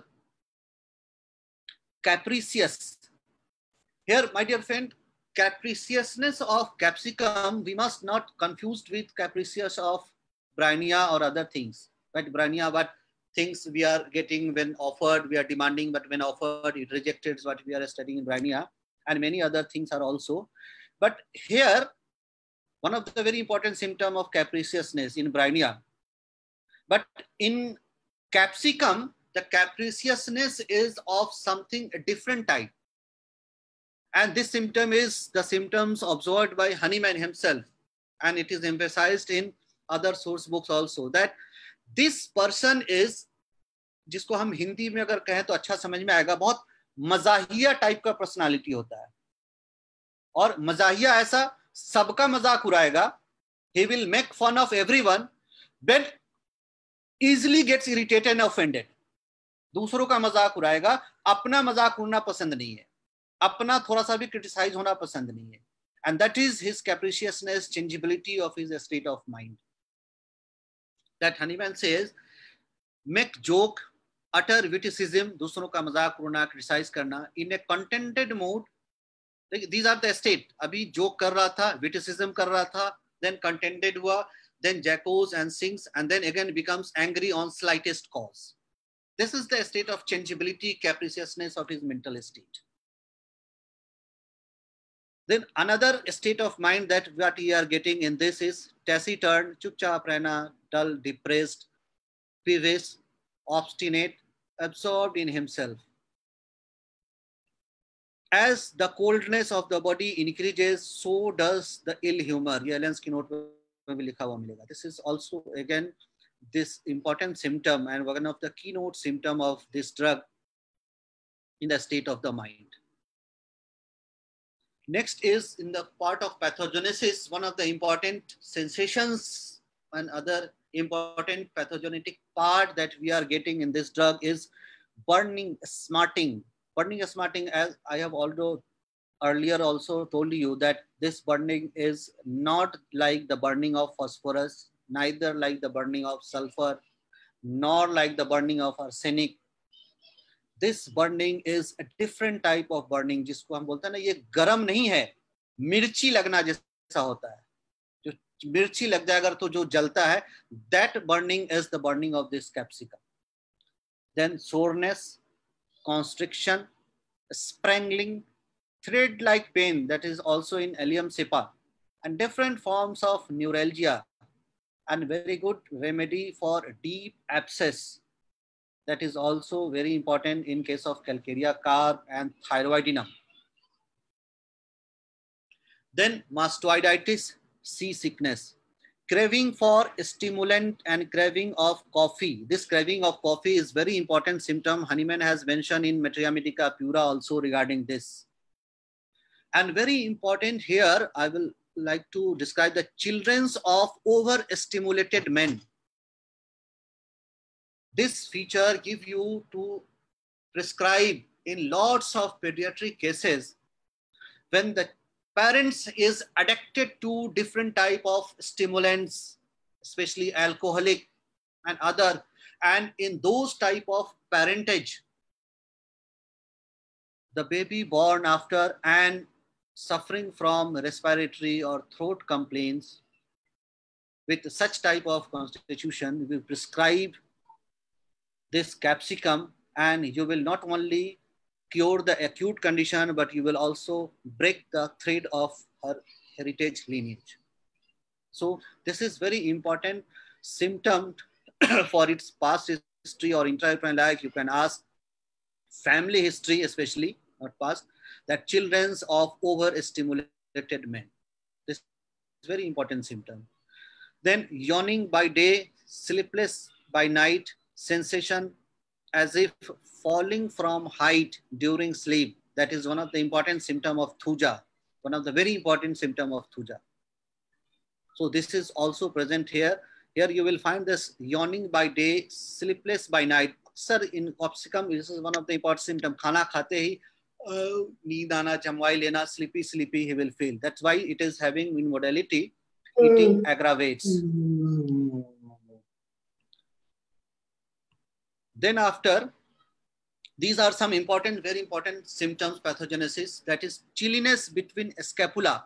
capricious. Here, my dear friend, capriciousness of capsicum, we must not confuse with capricious of Bryannia or other things. But Bryannia, what things we are getting when offered, we are demanding, but when offered, it rejected, what we are studying in Bryannia, and many other things are also. But here, one of the very important symptom of capriciousness in Bryannia. But in capsicum, the capriciousness is of something a different type. And this symptom is the symptoms observed by Hahnemann himself. And it is emphasized in other source books also, that this person is, जिसको हम हिंदी में अगर कहें तो अच्छा समझ में आएगा, बहुत मजाहिया टाइप का पर्सनालिटी होता है. और मजाहिया ऐसा सबका मजाक उड़ाएगा. He will make fun of everyone, but easily gets irritated and offended. दूसरों का मजाक उड़ाएगा, अपना मजाक उड़ना पसंद नहीं है, अपना थोड़ा सा भी क्रिटिसाइज होना पसंद नहीं है. And that is his capriciousness, changeability of his state of mind. That Hahnemann says, make joke, utter witticism, दूसरों का मजाक उड़ना, criticize करना, in a contented mood. These are the state. अभी joke कर रहा था, witticism कर रहा था, then contented हुआ, then jackos and sings, and then again becomes angry on slightest cause. This is the state of changeability, capriciousness of his mental state. Then another state of mind that what we are getting in this is taciturn, chupchap rehna, dull, depressed, peevish, obstinate, absorbed in himself. As the coldness of the body increases, so does the ill humor. ये एलेंस की note में भी लिखा हुआ मिलेगा. This is also again this important symptom and one of the keynote symptom of this drug in the state of the mind. Next is in the part of pathogenesis, one of the important sensations and other important pathogenetic part that we are getting in this drug is burning, smarting. Burning, smarting, as I have earlier also told you that this burning is not like the burning of phosphorus, neither like the burning of sulfur, nor like the burning of arsenic. This burning is a different type of burning, जिसको हम बोलते हैं ना, ये गरम नहीं है, मिर्ची लगना जैसा होता है. जो मिर्ची लग जाए अगर तो जो जलता है, that burning is the burning of this capsicum. Then soreness, constriction, strangling, thread-like pain, that is also in Allium cepa, and different forms of neuralgia, and very good remedy for deep abscess. That is also very important in case of calcarea carb and thyroidinum. Then mastoiditis, seasickness, craving for stimulant and craving of coffee. This craving of coffee is very important symptom. Hahnemann has mentioned in Materia Medica Pura also regarding this. And very important here, I will like to describe the children of overstimulated men. This feature give you to prescribe in lots of pediatric cases when the parents is addicted to different type of stimulants, especially alcoholic and other, and in those type of parentage, the baby born after and suffering from respiratory or throat complaints with such type of constitution, we prescribe this capsicum, and you will not only cure the acute condition, but you will also break the thread of her heritage lineage. So this is very important symptom for its past history or intrauterine life. You can ask family history, especially not past, that children of overstimulated men. This is very important symptom. Then yawning by day, sleepless by night, sensation as if falling from height during sleep. That is one of the important symptom of thuja, one of the very important symptom of thuja. So this is also present here. Here you will find this yawning by day, sleepless by night. Sir, in capsicum, this is one of the important symptoms. Khana khate hi, neend aana, chamwai lena, sleepy, he will feel. That's why it is having in modality, eating aggravates. Then after, these are some important, very important symptoms, pathogenesis, that is chilliness between scapula,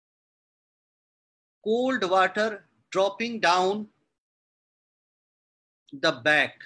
cold water dropping down the back,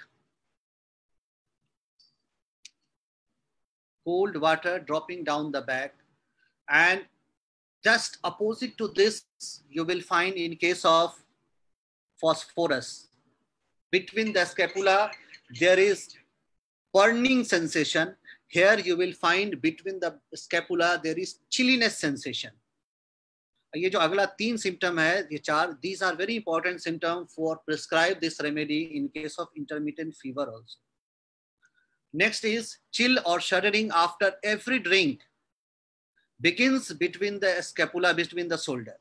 cold water dropping down the back, and just opposite to this, you will find in case of phosphorus. Between the scapula, there is burning sensation. Here you will find between the scapula, there is chilliness sensation. ये जो अगला 3 symptom है, ये 4, these are very important symptom for prescribe this remedy in case of intermittent fever also. Next is chill or shuddering after every drink, begins between the scapula, between the shoulder.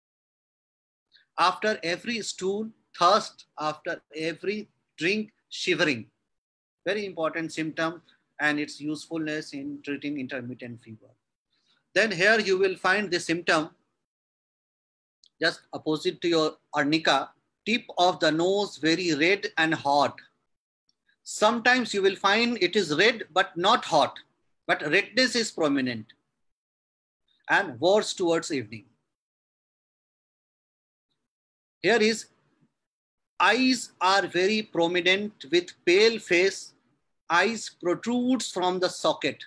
After every stool, thirst. After every drink, shivering. Very important symptom and its usefulness in treating intermittent fever. Then here you will find the symptom just opposite to your arnica, tip of the nose very red and hot. Sometimes you will find it is red but not hot, but redness is prominent and worse towards evening. Here is eyes are very prominent with pale face, eyes protrudes from the socket.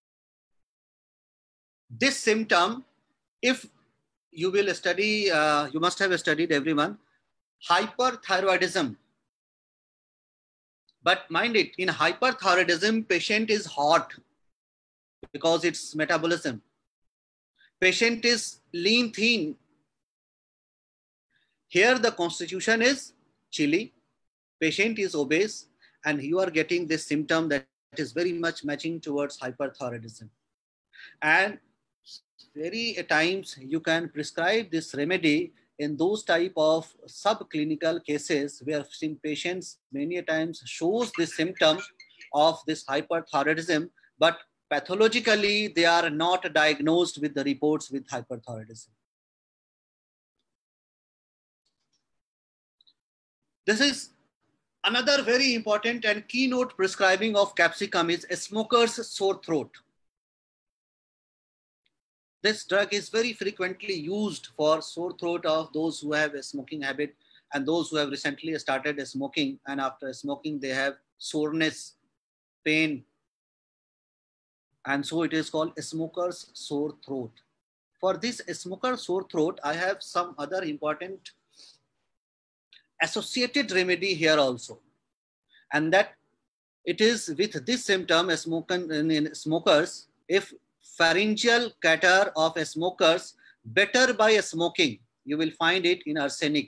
This symptom, if you will study, you must have studied everyone, hyperthyroidism. But mind it, in hyperthyroidism, patient is hot. because it's metabolism. Patient is lean thin. Here the constitution is chilly. Patient is obese, and you are getting this symptom that is very much matching towards hyperthyroidism. And very at times you can prescribe this remedy in those type of subclinical cases where patients many times shows this symptom of this hyperthyroidism, but pathologically they are not diagnosed with the reports with hyperthyroidism. This is another very important and keynote prescribing of capsicum is a smoker's sore throat. This drug is very frequently used for sore throat of those who have a smoking habit and those who have recently started smoking, and after smoking they have soreness, pain, and so it is called a smoker's sore throat. For this smoker's sore throat, I have some other important associated remedy here also, and that it is with this symptom in smokers, if pharyngeal catarrh of smokers better by smoking, you will find it in arsenic.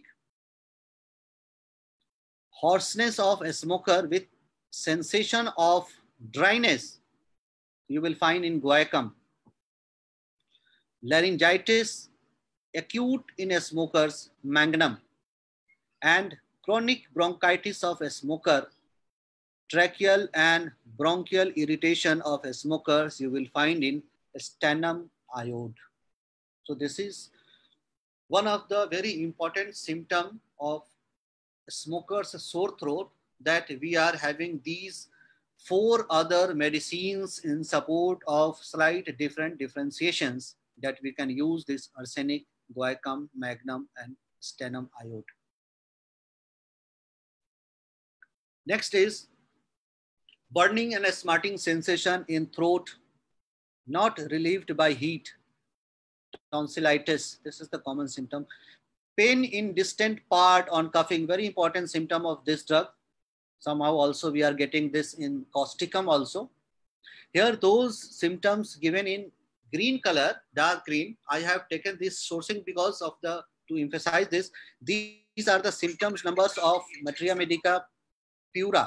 Hoarseness of a smoker with sensation of dryness, you will find in guaiacum. Laryngitis acute in a smoker's, manganum. And chronic bronchitis of a smoker, tracheal and bronchial irritation of a smokers, you will find in stannum iode. So this is one of the very important symptom of smoker's sore throat, that we are having these 4 other medicines in support of slight different differentiations that we can use this arsenic, guaiacum, manganum, and stannum iode. Next is burning and a smarting sensation in throat, not relieved by heat. Tonsillitis, this is the common symptom. Pain in distant part on coughing, very important symptom of this drug. Somehow also we are getting this in causticum also. Here those symptoms given in green color, dark green. I have taken this sourcing because of to emphasize this. These are the symptoms numbers of Materia Medica Pura.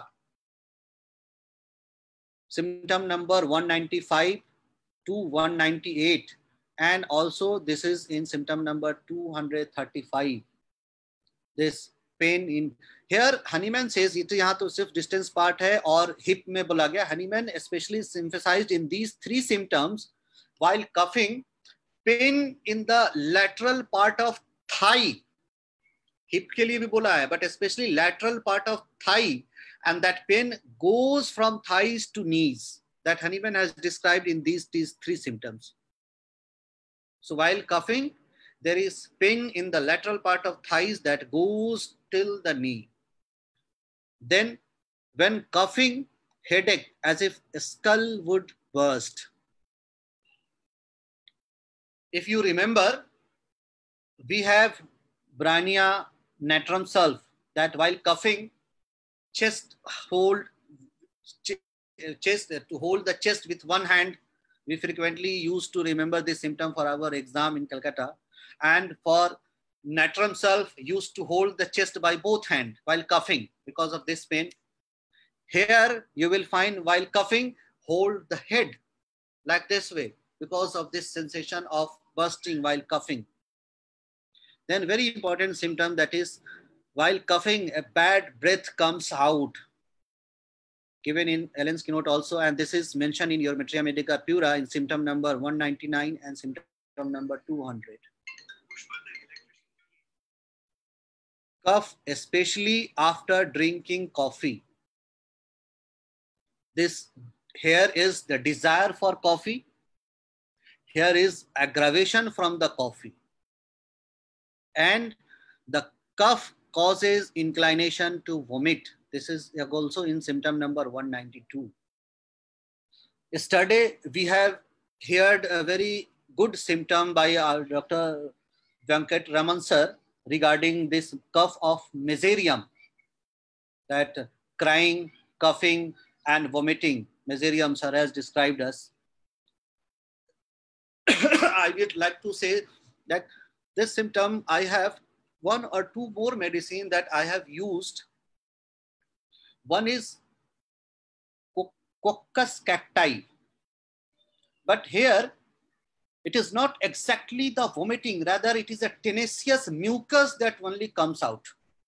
Symptom number 195 to 198, and also this is in symptom number 235. This pain in here, Hahnemann says it यहाँ तो सिर्फ distance part है और hip में बोला गया. Hahnemann especially emphasized in these 3 symptoms while coughing, pain in the lateral part of thigh. Hip के लिए भी बोला है, but especially lateral part of thigh, and that pain goes from thighs to knees. That Hahnemann has described in these 3 symptoms. So while coughing, there is pain in the lateral part of thighs that goes till the knee. Then when coughing, headache as if a skull would burst. If you remember, we have Brania natrum sulph, that while coughing, to hold the chest with one hand. We frequently used to remember this symptom for our exam in Calcutta. And for natrum sulph, used to hold the chest by both hands while coughing because of this pain. Here you will find while coughing, hold the head like this way because of this sensation of bursting while coughing. Then very important symptom, that is while coughing, a bad breath comes out. Given in Allen's keynote also, and this is mentioned in your Materia Medica Pura in symptom number 199 and symptom number 200. Cough, especially after drinking coffee. This here is the desire for coffee. Here is aggravation from the coffee. And the cough causes inclination to vomit. This is also in symptom number 192. Yesterday, we have heard a very good symptom by our Dr. Venkat Raman sir regarding this cough of mesarium, that crying, coughing, and vomiting. Mesarium sir has described us. I would like to say that this symptom, I have 1 or 2 more medicine that I have used. One is Coccus cacti. But here, it is not exactly the vomiting, rather it is a tenacious mucus that only comes out.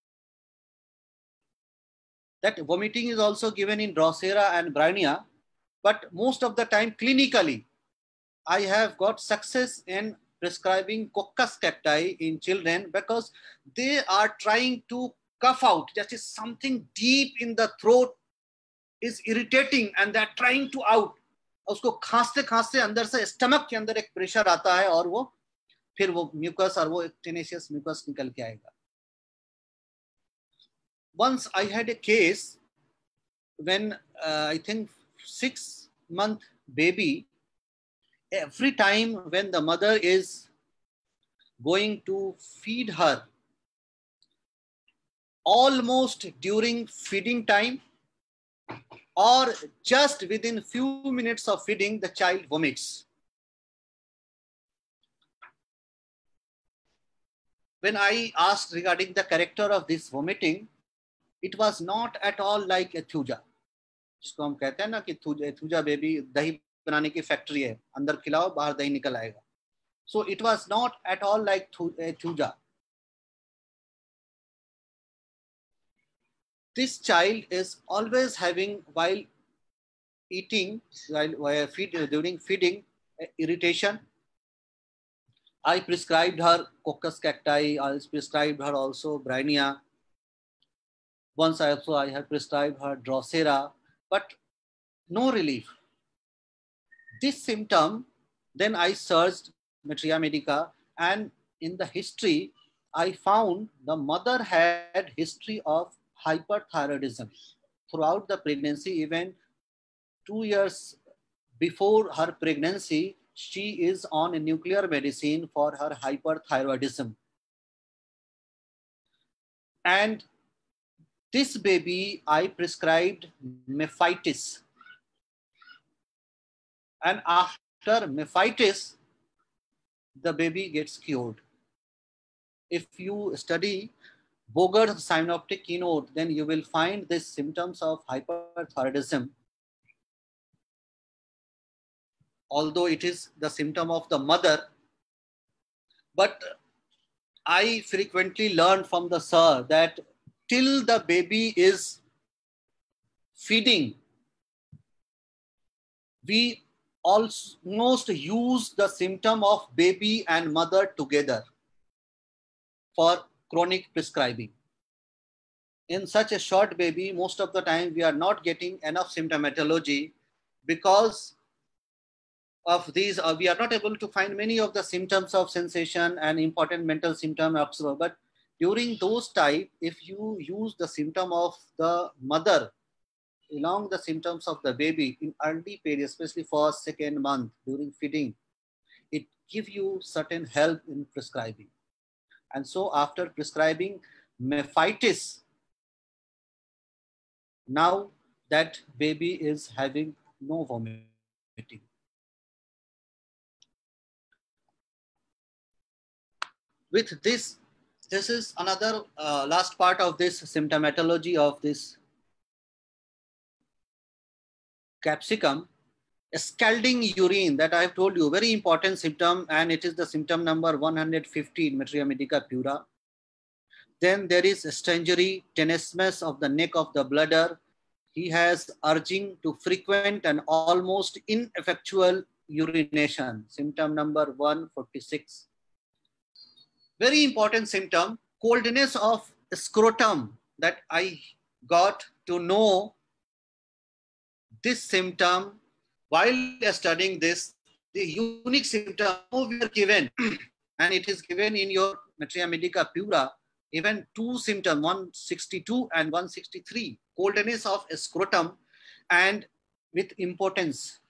That vomiting is also given in Drosera and Bryannia, but most of the time clinically, I have got success in prescribing Coccus cacti in children because they are trying to cough out. That is something deep in the throat is irritating and they are trying to out. उसको खांसते खांसते अंदर से stomach के अंदर एक pressure आता है और वो फिर वो म्यूकस और वो टेनेशियस म्यूकस निकल के आएगा. Once I had a case when I think 6-month baby, every time when the mother is going to feed her, almost during feeding time or just within few minutes of feeding, the child vomits. When I asked regarding the character of this vomiting, it was not at all like एथुजा, जिसको हम कहते हैं ना कि एथुजा baby दही बनाने की factory है, अंदर खिलाओ बाहर दही निकल आएगा. So it was not at all like एथुजा. This child is always having, while eating, during feeding, irritation. I prescribed her Coccus cacti. I prescribed her also Bryannia. Once I have prescribed her Drosera, but no relief. This symptom, then I searched Materia Medica, and in the history, I found the mother had history of hyperthyroidism throughout the pregnancy. Even 2 years before her pregnancy, she is on a nuclear medicine for her hyperthyroidism. And this baby, I prescribed Mephitis. And after Mephitis, the baby gets cured. If you study Bogart's synoptic keynote, then you will find these symptoms of hyperthyroidism. Although it is the symptom of the mother, but I frequently learned from the sir that till the baby is feeding, we almost use the symptom of baby and mother together for chronic prescribing. In such a short baby, most of the time we are not getting enough symptomatology because of these, we are not able to find many of the symptoms of sensation and important mental symptom. But during those type, if you use the symptom of the mother along the symptoms of the baby in early period, especially for 2nd month during feeding, it gives you certain help in prescribing. And so after prescribing Mephitis, now that baby is having no vomiting. With this is another last part of this symptomatology of this capsicum. Scalding urine, that I have told you, very important symptom, and it is the symptom number 150 in Materia Medica Pura. Then there is strangery, tenesmus of the neck of the bladder. He has urging to frequent and almost ineffectual urination, symptom number 146. Very important symptom, coldness of scrotum, that I got to know this symptom while studying this. The unique symptom we are given, and it is given in your Materia Medica Pura, even 2 symptoms, 162 and 163, coldness of scrotum and with impotence.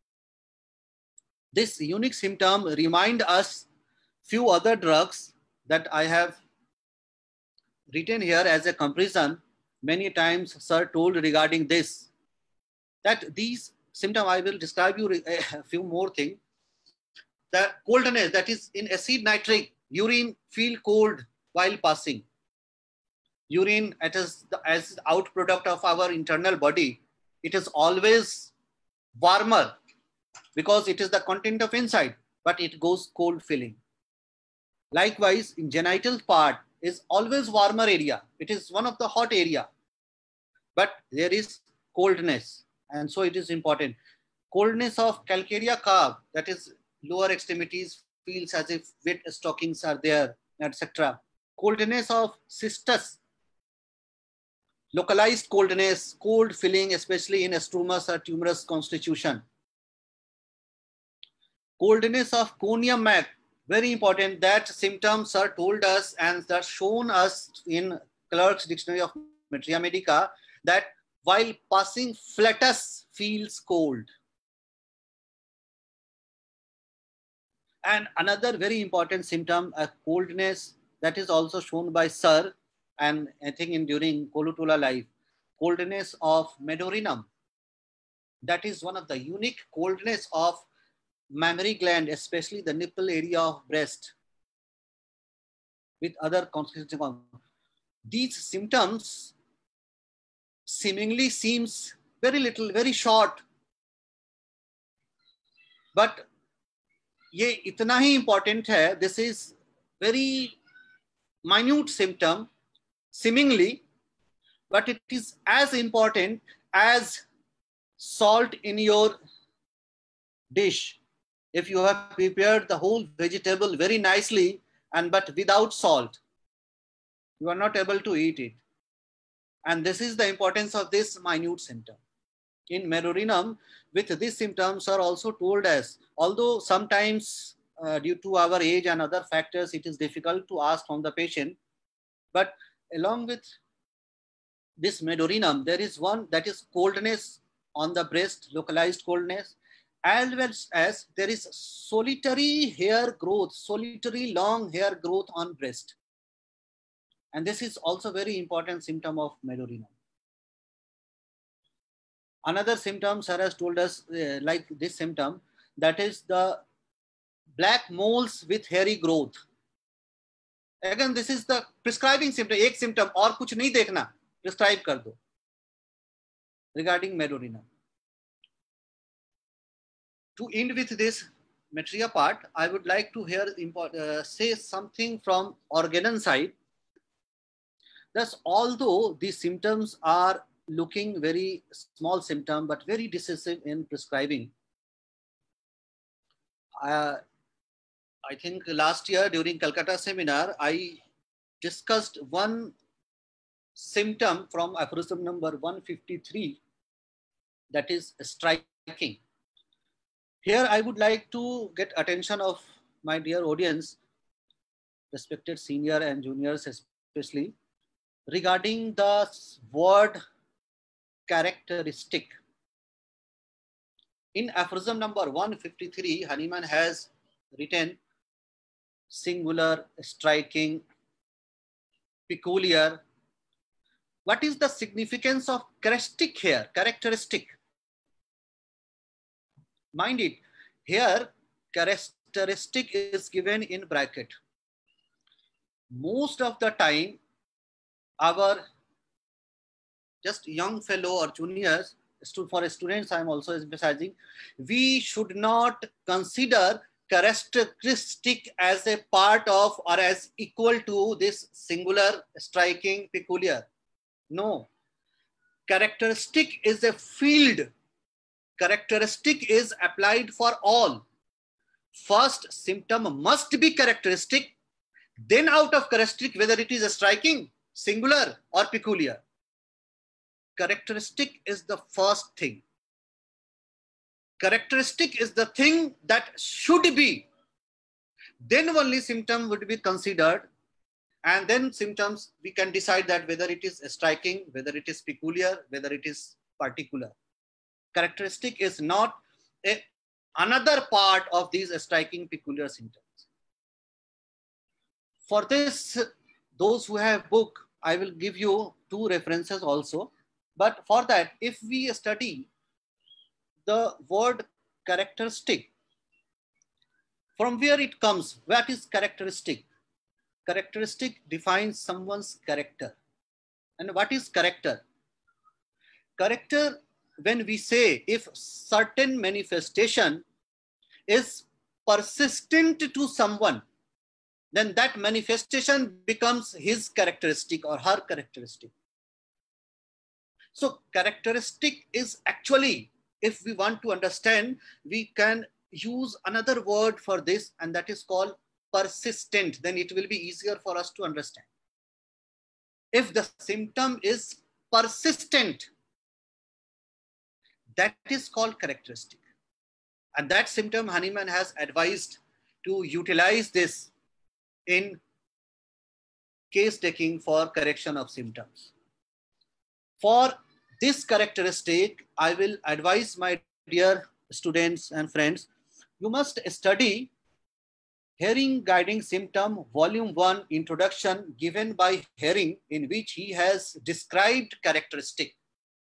This unique symptom remind us few other drugs that I have written here as a comparison. Many times sir told regarding this, that these symptoms, I will describe you a few more things. the coldness, that is in acid nitric, urine feel cold while passing. Urine, as outproduct of our internal body, it is always warmer because it is the content of inside, but it goes cold feeling. Likewise, in genital part is always warmer area. It is one of the hot area, but there is coldness, and so it is important. Coldness of calcarea curve, that is lower extremities, feels as if wet stockings are there, etc. Coldness of cystus, localized coldness, cold feeling, especially in strumous or tumorous constitution. Coldness of conium mac, very important. That symptoms are told us and that shown us in Clark's Dictionary of Materia Medica, that while passing flatus feels cold. And another very important symptom, a coldness, that is also shown by Sir, and I think during Kolutula life, coldness of medurinum. That is one of the unique coldness of mammary gland, especially the nipple area of breast, with other constitutions. These symptoms seemingly seems very little, very short, but ये इतना ही important है. This is very minute symptom, seemingly, but it is as important as salt in your dish. If you have prepared the whole vegetable very nicely but without salt, you are not able to eat it. And this is the importance of this minute symptom. In medurinum, with these symptoms are also told us, although sometimes due to our age and other factors, it is difficult to ask from the patient, but along with this medurinum, there is one, that is coldness on the breast, localized coldness, as well as there is solitary hair growth, solitary long hair growth on breast. And this is also very important symptom of medurinum. Another symptom Sir has told us, like this symptom, that is the black moles with hairy growth. Again, this is the prescribing symptom. एक symptom और कुछ नहीं देखना, prescribe कर दो regarding medurinum. To end with this materia part, I would like to say something from organon side. Thus, although these symptoms are looking very small symptom, but very decisive in prescribing. I think last year during Calcutta seminar, I discussed one symptom from aphorism number 153, that is striking. Here I would like to get attention of my dear audience, respected senior and juniors especially, regarding the word characteristic. In aphorism number 153, Hahnemann has written singular, striking, peculiar. What is the significance of characteristic here? Characteristic. Mind it, here characteristic is given in bracket. Most of the time, our just young fellow or juniors, for students, I am also emphasizing, we should not consider characteristic as a part of or as equal to this singular, striking, peculiar. No. Characteristic is a field. Characteristic is applied for all. First, symptom must be characteristic. Then out of characteristic, whether it is a striking, singular or peculiar. Characteristic is the first thing. Characteristic is the thing that should be. Then only symptom would be considered. And then symptoms, we can decide that whether it is striking, whether it is peculiar, whether it is particular. Characteristic is not another part of these striking, peculiar symptoms. For this, those who have book, I will give you 2 references also. But for that, if we study the word characteristic, From where it comes? What is characteristic? Characteristic defines someone's character. And what is character? Character, when we say if certain manifestation is persistent to someone, then that manifestation becomes his characteristic or her characteristic. So characteristic is actually, if we want to understand, we can use another word for this, and that is called persistent. Then it will be easier for us to understand. If the symptom is persistent, that is called characteristic. And that symptom, Hahnemann has advised to utilize this in case taking for correction of symptoms. For this characteristic, I will advise my dear students and friends, you must study Hearing Guiding Symptom, Volume 1, Introduction, given by Herring, in which he has described characteristic.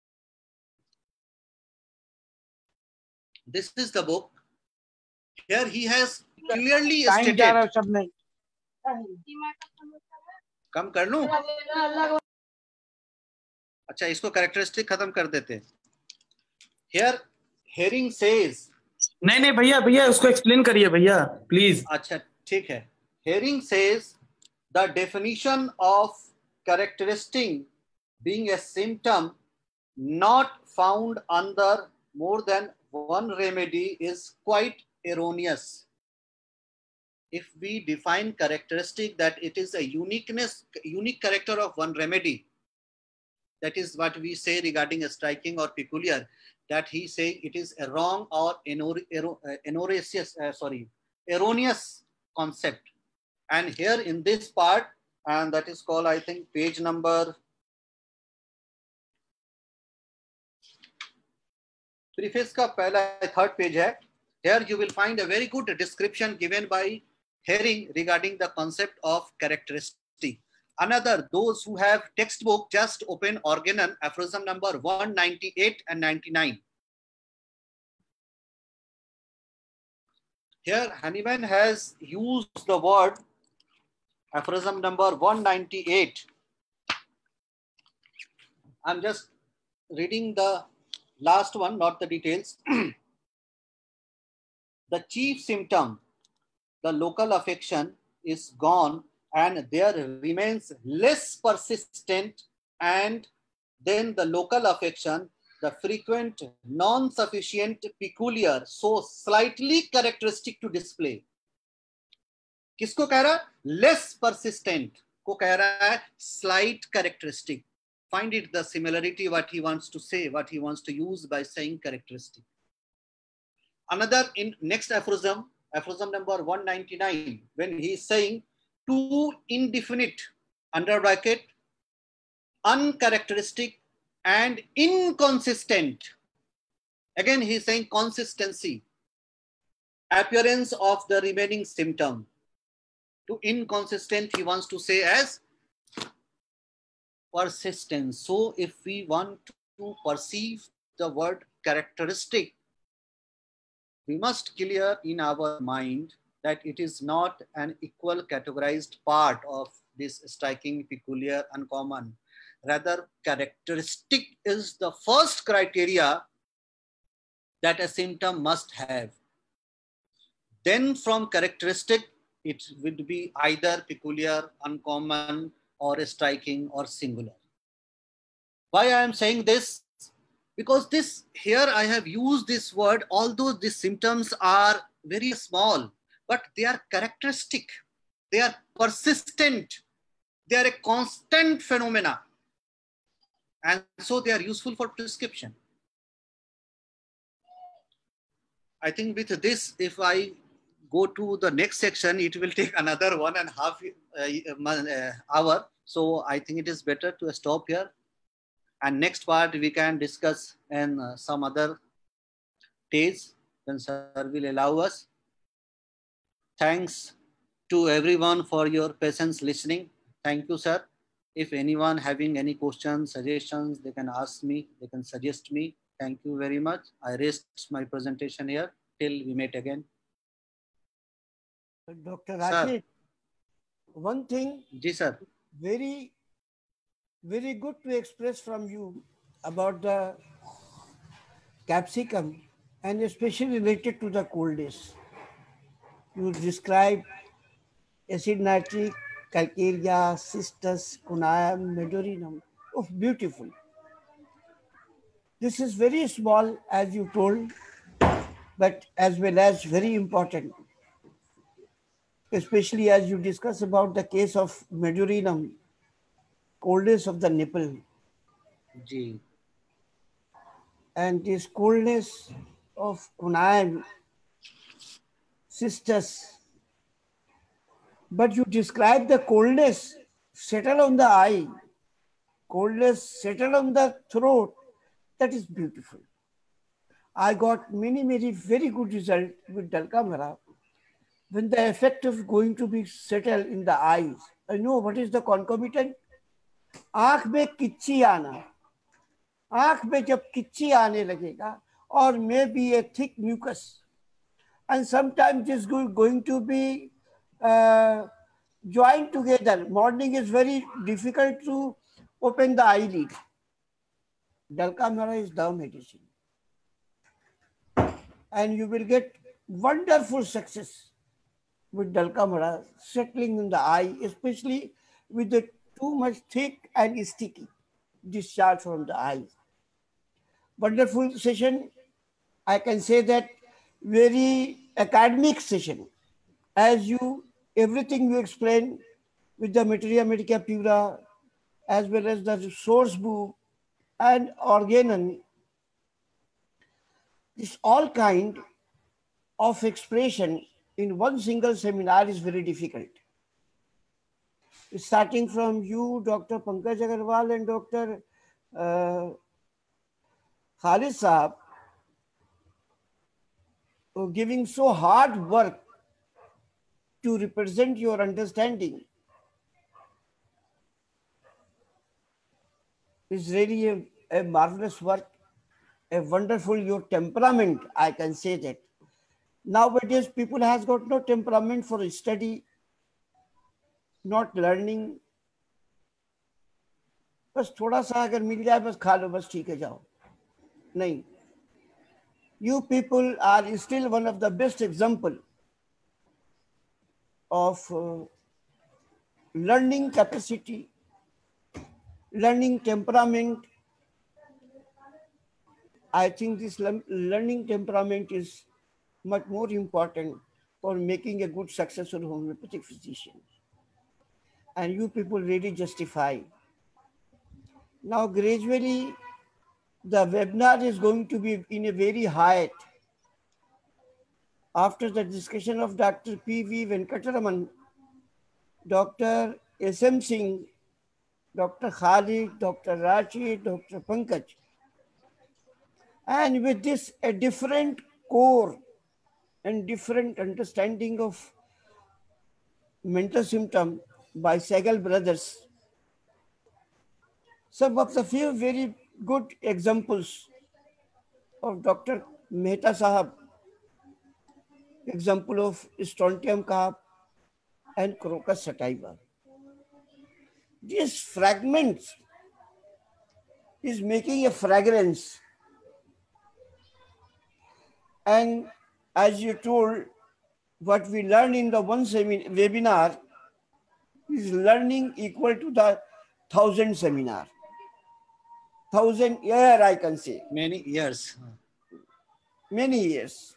This is the book. Here he has clearly stated. कम कर लूं? अच्छा, इसको characteristic खत्म कर देते. Here Herring says. नहीं भैया भैया उसको explain करिए भैया please. अच्छा ठीक है. Herring says the definition of characteristic being a symptom not found under more than one remedy is quite erroneous. If we define characteristic that it is a unique character of one remedy, that is what we say regarding a striking or peculiar, that he say it is a wrong or erroneous concept. And here in this part, and that is called, I think, page number, preface ka pehla, third page hai. Here you will find a very good description given by Herring regarding the concept of characteristic. Another, those who have textbook, just open Organon, aphorism number 198 and 99. Here Hahnemann has used the word aphorism number 198. I'm just reading the last one, not the details. The chief symptom, the local affection, is gone and there remains less persistent, and then the local affection, the frequent, non-sufficient, peculiar, so slightly characteristic to display. किसको कह रहा है? Less persistent को कह रहा है slight characteristic. Find it the similarity what he wants to say, what he wants to use by saying characteristic. Another in next aphorism, aphorism number 199, when he is saying too indefinite, under bracket, uncharacteristic and inconsistent. Again, he is saying consistency, appearance of the remaining symptom. To inconsistent, he wants to say as persistence. So if we want to perceive the word characteristic, we must clear in our mind that it is not an equal categorized part of this striking, peculiar, uncommon. Rather, characteristic is the first criteria that a symptom must have. Then from characteristic, it would be either peculiar, uncommon, or striking, or singular. Why I am saying this? Because this here I have used this word, although these symptoms are very small, but they are characteristic, they are persistent, they are a constant phenomena, and so they are useful for prescription. I think with this, if I go to the next section, it will take another 1.5 hour. So I think it is better to stop here. And next part we can discuss in some other days when sir will allow us. Thanks to everyone for your patience listening. Thank you, sir. If anyone having any questions, suggestions, they can ask me, they can suggest me. Thank you very much. I rest my presentation here till we meet again. Dr. Sir. Rashid, one thing Ji sir. very, very good to express from you about the capsicum and especially related to the cold days. You describe acid nitric, calcarea, cistus, conium, medurinum. Oh, beautiful. This is very small, as you told, but as well as very important, especially as you discuss about the case of medurinum, coldness of the nipple, Ji. and this coldness of conium, cistus. But you describe the coldness settle on the eye, coldness settle on the throat. That is beautiful. I got many very good results with Dalkamara. When the effect of going to be settled in the eyes, I know what is the concomitant. आंख में किच्ची आना, आंख में जब किच्ची आने लगेगा, or maybe a thick mucus, and sometimes it's going to be joined together. Morning is very difficult to open the eyelid. Dalkamara is the medicine, and you will get wonderful success with Dalkamara settling in the eye, especially with the too much thick and sticky discharge from the eyes. Wonderful session. I can say that very academic session. As you, everything you explain with the Materia Medica Pura, as well as the source book and organon, this all kind of expression in one single seminar is very difficult. Starting from you, Dr. Pankaj Agarwal and Dr. Khalid Saab, giving so hard work to represent your understanding is really a marvelous work, a wonderful, your temperament, I can say that. Nowadays, people has got no temperament for study, not learning. बस थोड़ा सा अगर मिल जाए बस खा लो बस ठीक है जाओ नहीं. You people are still one of the best example of learning capacity, learning temperament. I think this learning temperament is much more important for making a good successful homeopathic physician. And you people really justify. Now gradually the webinar is going to be in a very height. After the discussion of Dr. P.V. Venkataraman, Dr. S.M. Singh, Dr. Khalid, Dr. Rashid, Dr. Pankaj, and with this a different core and different understanding of mental symptom by Sehgal brothers. Some of the few very good examples of Dr. Mehta Sahab, example of strontium carp and crocus sativa. These fragments is making a fragrance. And as you told, what we learned in the one webinar is learning equal to the 1,000 seminar. 1,000 year, I can say. Many years. Many years.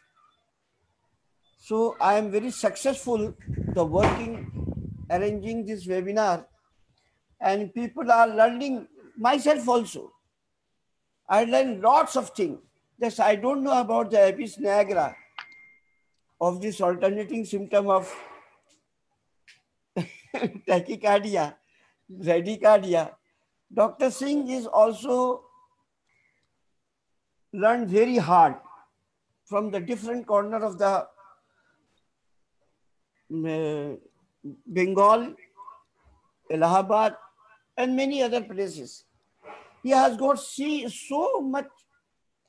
So I am very successful the working, arranging this webinar, and people are learning, myself also. I learned lots of things. Yes, I don't know about the Apis nigra of this alternating symptom of tachycardia, bradycardia. Dr. Singh is also learned very hard from the different corner of the Bengal, Allahabad, and many other places. He has got so much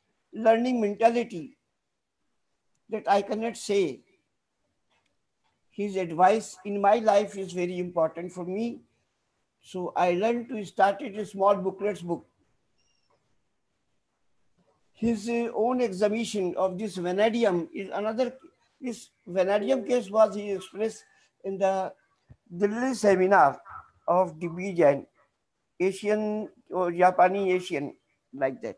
learning mentality that I cannot say. his advice in my life is very important for me. So I learned to start a small booklets book. His own examination of this vanadium is another. This vanadium case was he expressed in the Delhi seminar of DB Jain, Asian or Japanese Asian, like that.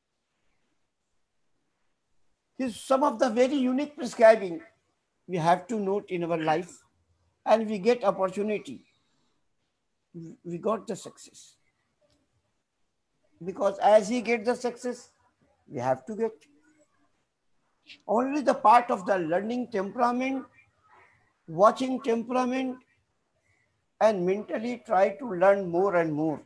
His some of the very unique prescribing we have to note in our life, and we get opportunity. We got the success. Because as he get the success, we have to get. Only the part of the learning temperament, watching temperament, and mentally try to learn more and more.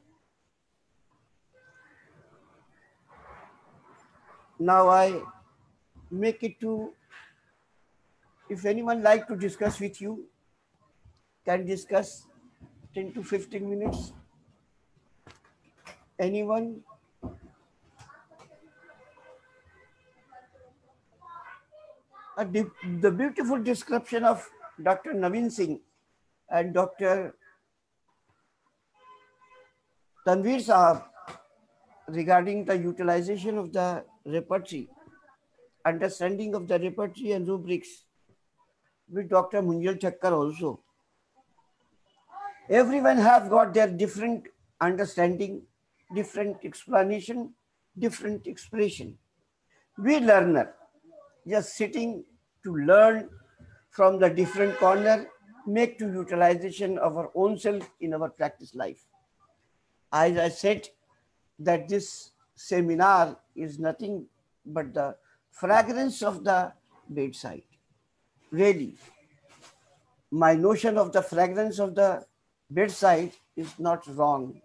Now I make it to, if anyone like to discuss with you, can discuss 10 to 15 minutes. Anyone? The beautiful description of Dr. Naveen Singh and Dr. Tanveer Sahab regarding the utilization of the repertory, understanding of the repertory and rubrics with Dr. Munjal Thakkar also. Everyone have got their different understanding, different explanation, different expression. We learner just sitting to learn from the different corner, make to utilization of our own self in our practice life. As I said, that this seminar is nothing but the fragrance of the bedside. Really, my notion of the fragrance of the bedside is not wrong.